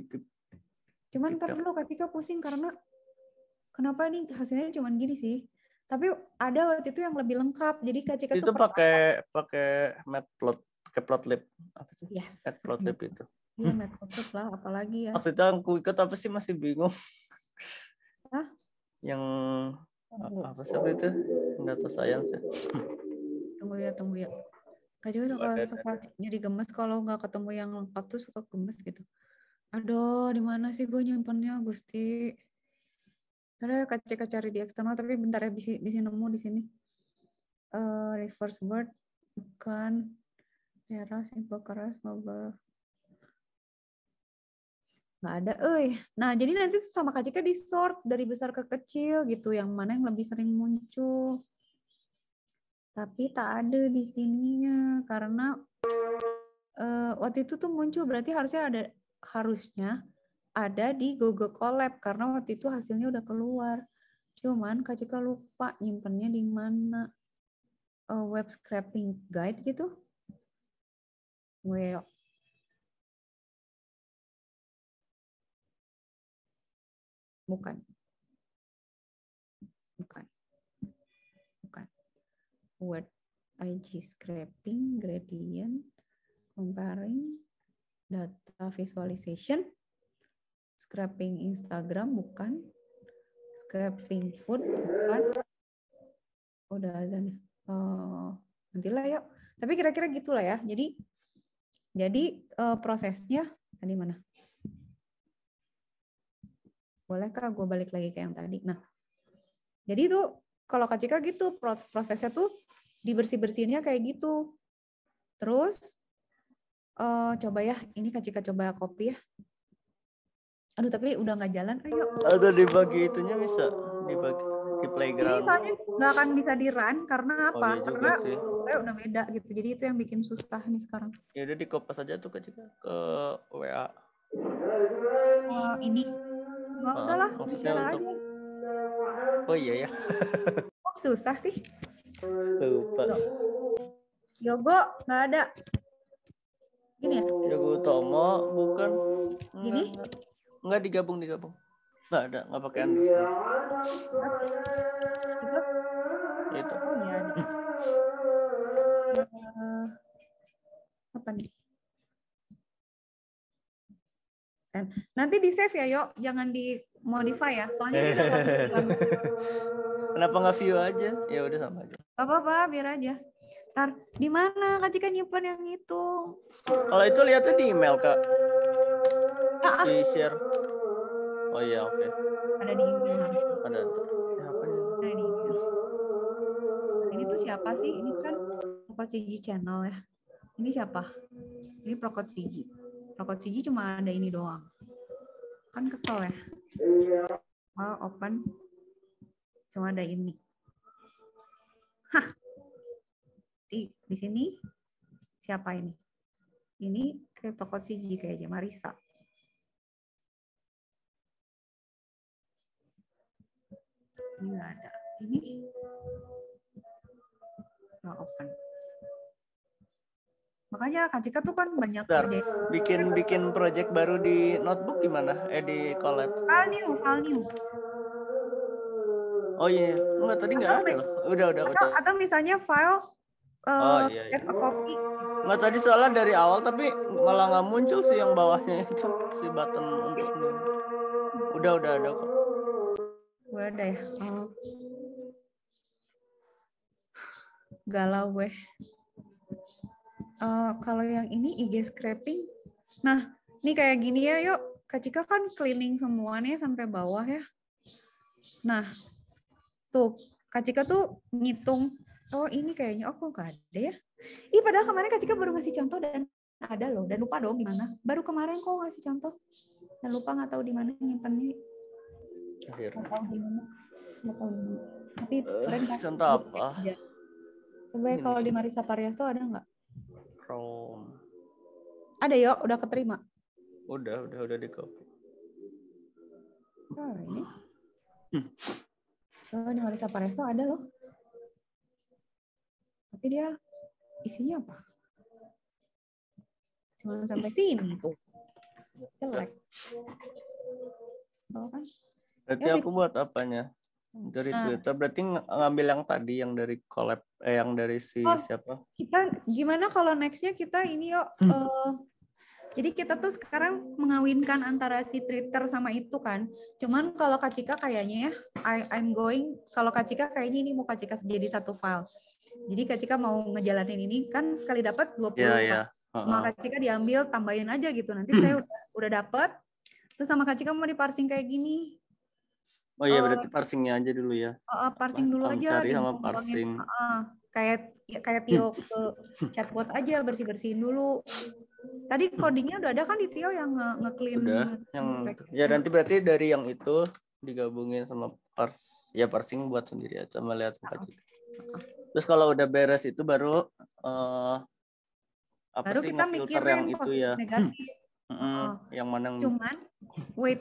Cuman ntar dulu Kak Cika pusing karena kenapa nih hasilnya cuma gini sih. Tapi ada waktu itu yang lebih lengkap. Jadi Kak Cika itu tuh pakai matplot, pakai plotly apa sih? Yes. Matplotlib itu. Iya, matplotlib lah, apalagi ya. Waktu itu aku ikut apa sih masih bingung. Hah? Yang apa sih waktu itu? Data science ya. Tunggu ya. Kak Cika suka jadi gemes kalau nggak ketemu yang lengkap tuh suka gemes gitu. Aduh, di mana sih gue nyimpennya, Gusti? Karena Kak Cika cari di eksternal, tapi bentar ya bisa nemu di sini. Reverse word bukan. Era simple keras mobile. Nggak ada, Nah, jadi nanti sama Kak Cika di sort dari besar ke kecil gitu, yang mana yang lebih sering muncul. Tapi tak ada di sininya karena waktu itu tuh muncul berarti harusnya ada di Google Colab karena waktu itu hasilnya udah keluar. Cuman Kak Cika lupa nyimpennya di mana. Web scraping guide gitu. Well, bukan. Word IG scraping, gradient, comparing, data visualization, scraping Instagram bukan, scraping food bukan. Udah azan. Nantilah yuk. Tapi kira-kira gitulah ya. Jadi prosesnya tadi mana? Bolehkah gue balik lagi ke yang tadi? Nah, jadi tuh kalau Kak Cika gitu prosesnya tuh dibersih-bersihinnya kayak gitu. Terus coba ya, ini Kak Cika coba copy ya. Aduh, tapi udah nggak jalan. Ayo. Atau dibagi itunya bisa dibagi di playground. Ini soalnya nggak akan bisa di run karena apa? Oh, iya juga Karena sih. software udah beda gitu. Jadi itu yang bikin susah nih sekarang. Ya udah dikopas aja tuh ke WA. Ini nggak usah lah, Maksudnya share untuk aja. Oh iya ya. Kok susah sih? Lupa. Yogo nggak ada. Gini ya? Yogo Tomo bukan. Gini? Enggak digabung. Nggak ada, nggak pakai underscore. Itu. Oh iya ada. Apa nih? Nanti di save ya, Yok. Jangan di modify ya. Soalnya ini udah nggak bisa. Kenapa nggak view aja? Ya udah sama aja. Gak apa-apa, biar aja. Ntar di mana Kak Cika nyimpan yang itu? Kalau itu lihatnya di email, Kak. Di share. Oh iya, oke. Ada di email harus. Ada. Apa nih? Ada di email. Ini tuh siapa sih? Ini kan Prokot CG channel ya. Ini siapa? Ini Prokot CG. Prokot CG cuma ada ini doang. Kan kesel ya. Open. Cuma ada ini. Hah. Di sini siapa ini? Ini Prokot CG kayaknya Marisa. Ini nggak ada. Ini open. Makanya Kak Cika tuh kan banyak kerja. Bikin project baru di notebook gimana? Di collab. File new. Oh iya, enggak tadi nggak ada loh. Udah. Atau misalnya file iya. save a copy. Nggak tadi soalnya dari awal tapi malah nggak muncul sih yang bawahnya itu si button untuk ini. Udah ada kok. Udah ada ya. Galau gue. Kalau yang ini IG scraping. Nah, ini kayak gini ya, yuk. Kak Cika kan cleaning semuanya sampai bawah ya. Nah, tuh Kak Cika tuh ngitung. Oh ini kayaknya kok nggak ada ya. Padahal kemarin Kak Cika baru ngasih contoh dan ada loh. Dan lupa dong di mana. Baru kemarin kok ngasih contoh. Dan lupa nggak tahu di mana nyimpannya. Nggak tahu di mana. Tapi keren kan. Contoh apa? Coba kalau di Marisa Pariasto ada nggak? Chrome. Ada ya, udah keterima. Udah di copy. Oh ini. Di Marisa Pariasto ada loh. Tapi dia isinya apa? Cuma sampai sini tuh. Jelek. So, kan? Berarti aku buat apanya? Dari Twitter berarti ngambil yang tadi yang dari collab yang dari siapa? Kita gimana kalau nextnya kita ini yuk jadi kita tuh sekarang mengawinkan antara si Twitter sama itu kan. Cuman kalau Kak Cika kayaknya ya kalau Kak Cika kayaknya ini mau Kak Cika jadi satu file. Jadi Kak Cika mau ngejalanin ini kan sekali dapat 20 kan. Sama Kak Cika diambil tambahin aja gitu. Nanti saya udah dapat terus sama Kak Cika mau diparsing kayak gini. Oh iya berarti parsingnya aja dulu ya. Parsing dulu aja. Cari sama parsing. Kayak Tio ke chatbot aja bersih-bersihin dulu. Tadi codingnya udah ada kan di Tio yang nge-clean Udah, yang ya nanti berarti dari yang itu digabungin sama parsing buat sendiri aja sama lihat Kak Cika. Terus kalau udah beres itu baru apa baru sih kita ngefilter yang mikirin itu positif ya. negatif. Yang mana Cuman wait.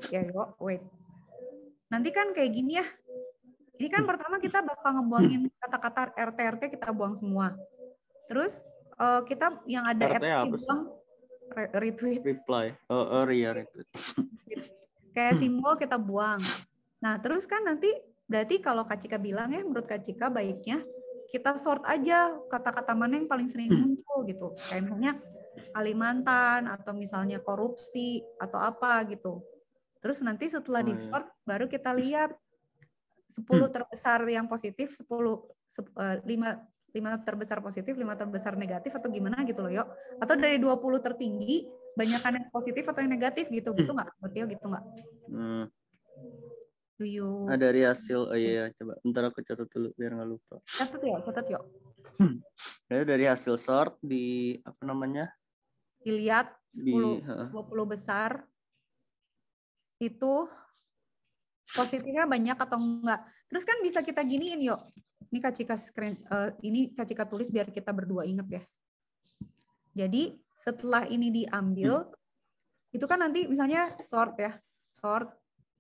Nanti kan kayak gini ya. Ini kan pertama kita bakal ngebuangin kata-kata RT kita buang semua. Terus kita yang ada RT apa dibuang retweet. reply. Iya retweet. Kayak simbol kita buang. Nah, terus kan nanti berarti kalau Kak Cika bilang ya, menurut Kak Cika baiknya kita sort aja kata-kata mana yang paling sering muncul gitu. Kayak misalnya Kalimantan atau misalnya korupsi atau apa gitu. Terus nanti setelah di sort baru kita lihat 10 terbesar yang positif, 5 terbesar positif, 5 terbesar negatif atau gimana gitu loh, Yok. Atau dari 20 tertinggi banyakan yang positif atau yang negatif gitu nggak? Buat Tio gitu nggak? Nah, dari hasil iya coba bentar aku catat dulu biar nggak lupa. Catat yuk. Dari hasil sort di apa namanya? Dilihat 10 20 besar itu positifnya banyak atau enggak. Terus kan bisa kita giniin yuk. Ini Kak Cika ini Kak Cika tulis biar kita berdua inget ya. Jadi setelah ini diambil itu kan nanti misalnya sort ya. Sort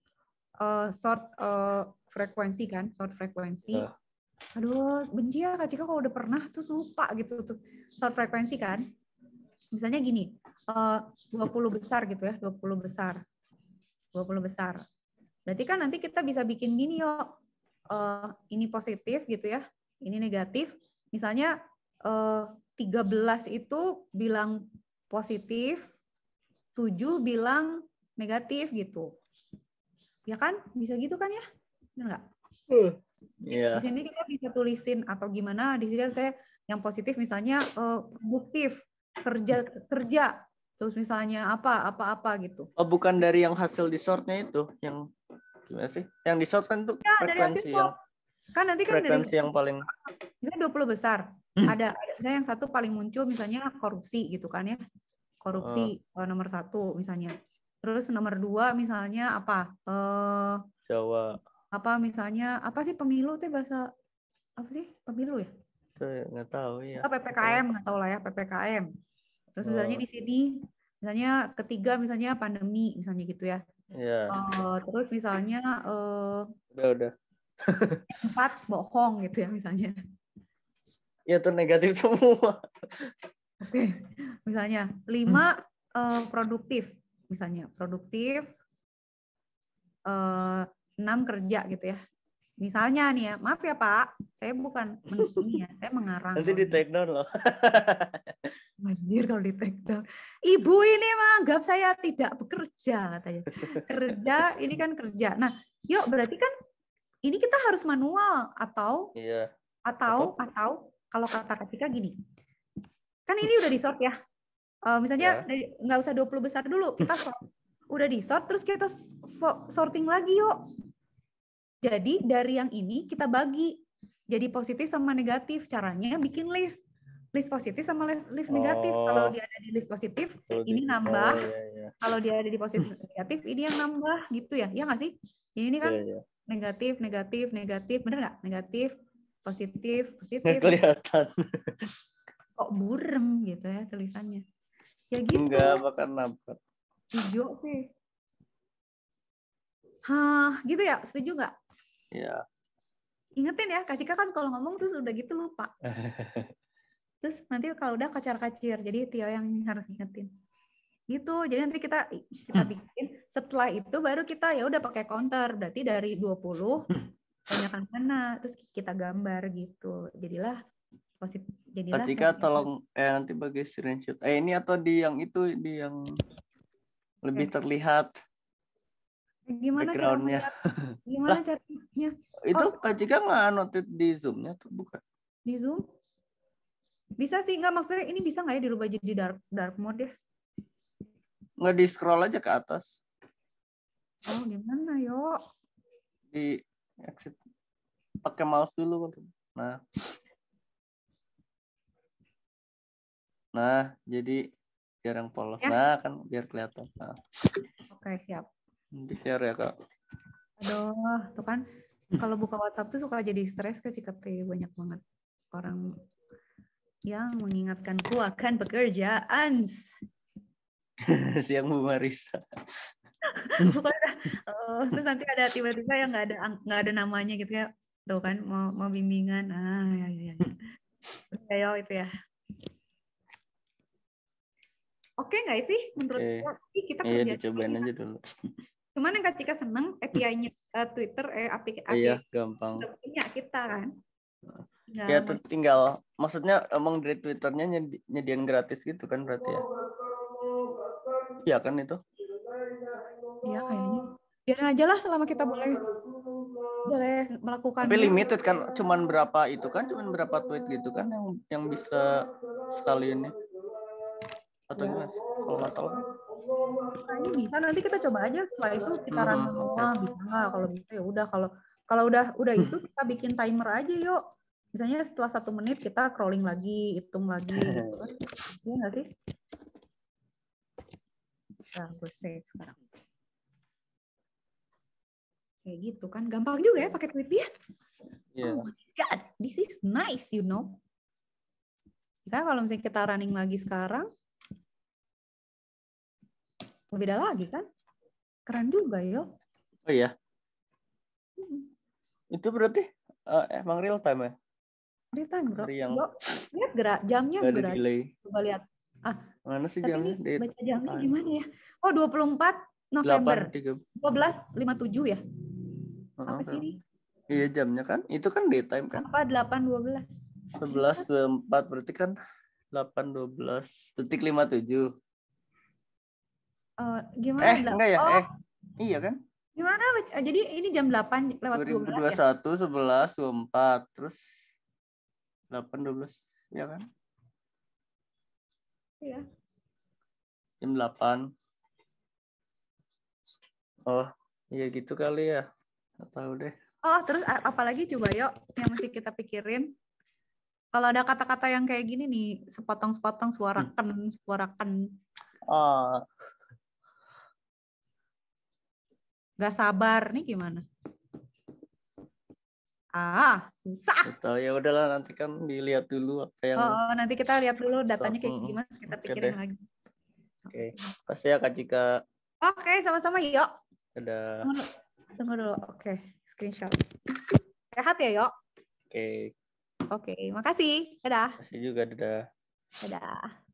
frekuensi kan, sort frekuensi. Aduh, benci ya Kak Cika kalau udah pernah terus lupa gitu tuh. Sort frekuensi kan. Misalnya gini, 20 besar gitu ya, 20 besar. Berarti kan nanti kita bisa bikin gini yuk. Ini positif gitu ya, ini negatif. Misalnya 13 itu bilang positif, 7 bilang negatif gitu. Ya kan? Bisa gitu kan ya? Benar nggak? Iya. Di sini kita bisa tulisin atau gimana. Di sini saya yang positif misalnya produktif, kerja. Terus misalnya apa gitu. Oh, bukan dari yang hasil di sortnya itu, yang gimana sih? Yang di sort kan itu ya, frekuensi yang kan nanti kan frekuensi yang paling misalnya 20 besar. Ada misalnya yang satu paling muncul misalnya korupsi gitu kan ya. Korupsi nomor 1 misalnya. Terus nomor 2 misalnya apa? Jawa. Apa misalnya apa sih pemilu teh bahasa apa sih pemilu ya? Saya nggak tahu ya. PPKM nggak tahu lah ya PPKM. Terus misalnya di sini misalnya ketiga misalnya pandemi misalnya gitu ya. Iya. Terus misalnya Udah. 4 bohong gitu ya misalnya. Ya tuh negatif semua. Oke. Misalnya 5 produktif misalnya produktif 6 kerja gitu ya. Misalnya nih ya, maaf ya Pak, saya bukan ini ya, saya mengarang. Nanti di take down loh. Anjir kalau di take down. Ibu ini menganggap saya tidak bekerja katanya. Kerja, ini kan kerja. Nah, yuk berarti kan ini kita harus manual atau Iya. atau kalau kata Ketika gini. Kan ini udah di sort ya. Misalnya nggak usah 20 besar dulu, kita sort. Udah di sort terus kita sorting lagi yuk. Jadi dari yang ini kita bagi jadi positif sama negatif. Caranya bikin list positif sama list negatif. Kalau dia ada di list positif, ini nambah. Kalau dia ada di positif negatif, ini yang nambah gitu ya. Ya nggak sih? Jadi ini kan negatif, bener nggak? Negatif, positif. Nggak kelihatan. Kok burem gitu ya tulisannya? Ya gitu. Enggak, bakal nampak. Hijau sih. Gitu ya? Setuju nggak? Iya. Ingetin ya, Kak Cika kan kalau ngomong terus udah gitu lupa. Terus nanti kalau udah kacar-kacir, jadi Tio yang harus ingetin. Gitu, jadi nanti kita bikin. Setelah itu baru kita ya udah pakai counter, berarti dari 20 banyakkan mana, terus kita gambar gitu. Jadilah positif. Jadilah. Kak Cika tolong nanti bagi screenshot. Ini atau di yang itu, di yang lebih terlihat. Gimana background-nya? Gimana caranya? Itu Kak Cika nggak anotit di Zoom-nya tuh bukan? Di Zoom? Bisa sih, nggak maksudnya ini bisa nggak ya dirubah jadi dark mode ya? Nggak di scroll aja ke atas. Oh gimana yo? Di exit. Pakai mouse dulu. Nah jadi biar yang polos. Ya. Nah, kan biar kelihatan. Nah, Oke, siap. di share ya, Kak. Aduh, tuh kan kalau buka WhatsApp tuh suka jadi stres ke Cikete, banyak banget orang yang mengingatkanku akan pekerjaan. Siang Bu Marisa. Pokoknya terus nanti ada tiba-tiba yang nggak ada namanya gitu ya. Tuh kan mau bimbingan. Ya. Ya, itu ya. Oke nggak sih menurut kita Iya, kerja dicobain aja dulu. cuman yang Kak Cika seneng API-nya Twitter Iya, gampang. punya kita kan. Ya tinggal maksudnya emang dari Twitternya nyediain gratis gitu kan berarti ya. Iya kan itu? Iya kayaknya. Biarin aja lah selama kita boleh melakukan. Tapi limited kan, cuman berapa itu kan, cuman berapa tweet gitu kan yang bisa sekali ini atau gimana? Kalau nggak salah. Kayaknya bisa. Nanti kita coba aja setelah itu kita run semua bisa nggak? Kalau bisa ya udah. Kalau udah itu kita bikin timer aja yuk. Misalnya setelah 1 menit kita crawling lagi, hitung lagi gitu kan. Iya nggak sih? Nah, gue save sekarang. Kayak gitu kan. Gampang juga ya pakai tweet ya. Yeah. Oh my God, this is nice, you know. Kan kalau misalnya kita running lagi sekarang, beda lagi kan. Keren juga yo. Oh iya. Itu berarti emang real time ya? Real time bro. Yang... Yo, lihat gerak jamnya gerak. Coba lihat. Mana sih tapi jamnya? Ini baca jamnya gimana ya? Oh 24 November. 12.57 ya? Apa sih ini? Iya jamnya kan? Itu kan daytime kan? Apa 8.12? 11.24 berarti kan 8.12:57. Gimana? Enggak ya? Iya kan? Gimana? Jadi ini jam 8 lewat 12 ya? 2021 11.24 terus 8.12 ya kan? Iya. Jam 8. Oh, iya gitu kali ya. Nggak tahu deh. Oh, terus apalagi coba yuk yang mesti kita pikirin. Kalau ada kata-kata yang kayak gini nih, sepotong-sepotong suarakan. Oh. Gak sabar nih gimana? Susah. Tahu ya udahlah nanti kan dilihat dulu apa yang. Nanti kita lihat dulu datanya kayak gimana, kita pikirin lagi. Oke. Kasih ya Kak Cika. Oke, sama-sama yuk. Dadah. Tunggu dulu. Oke, screenshot. Sehat ya yuk. Oke. Oke, makasih. Dadah. Makasih juga, dadah. Dadah.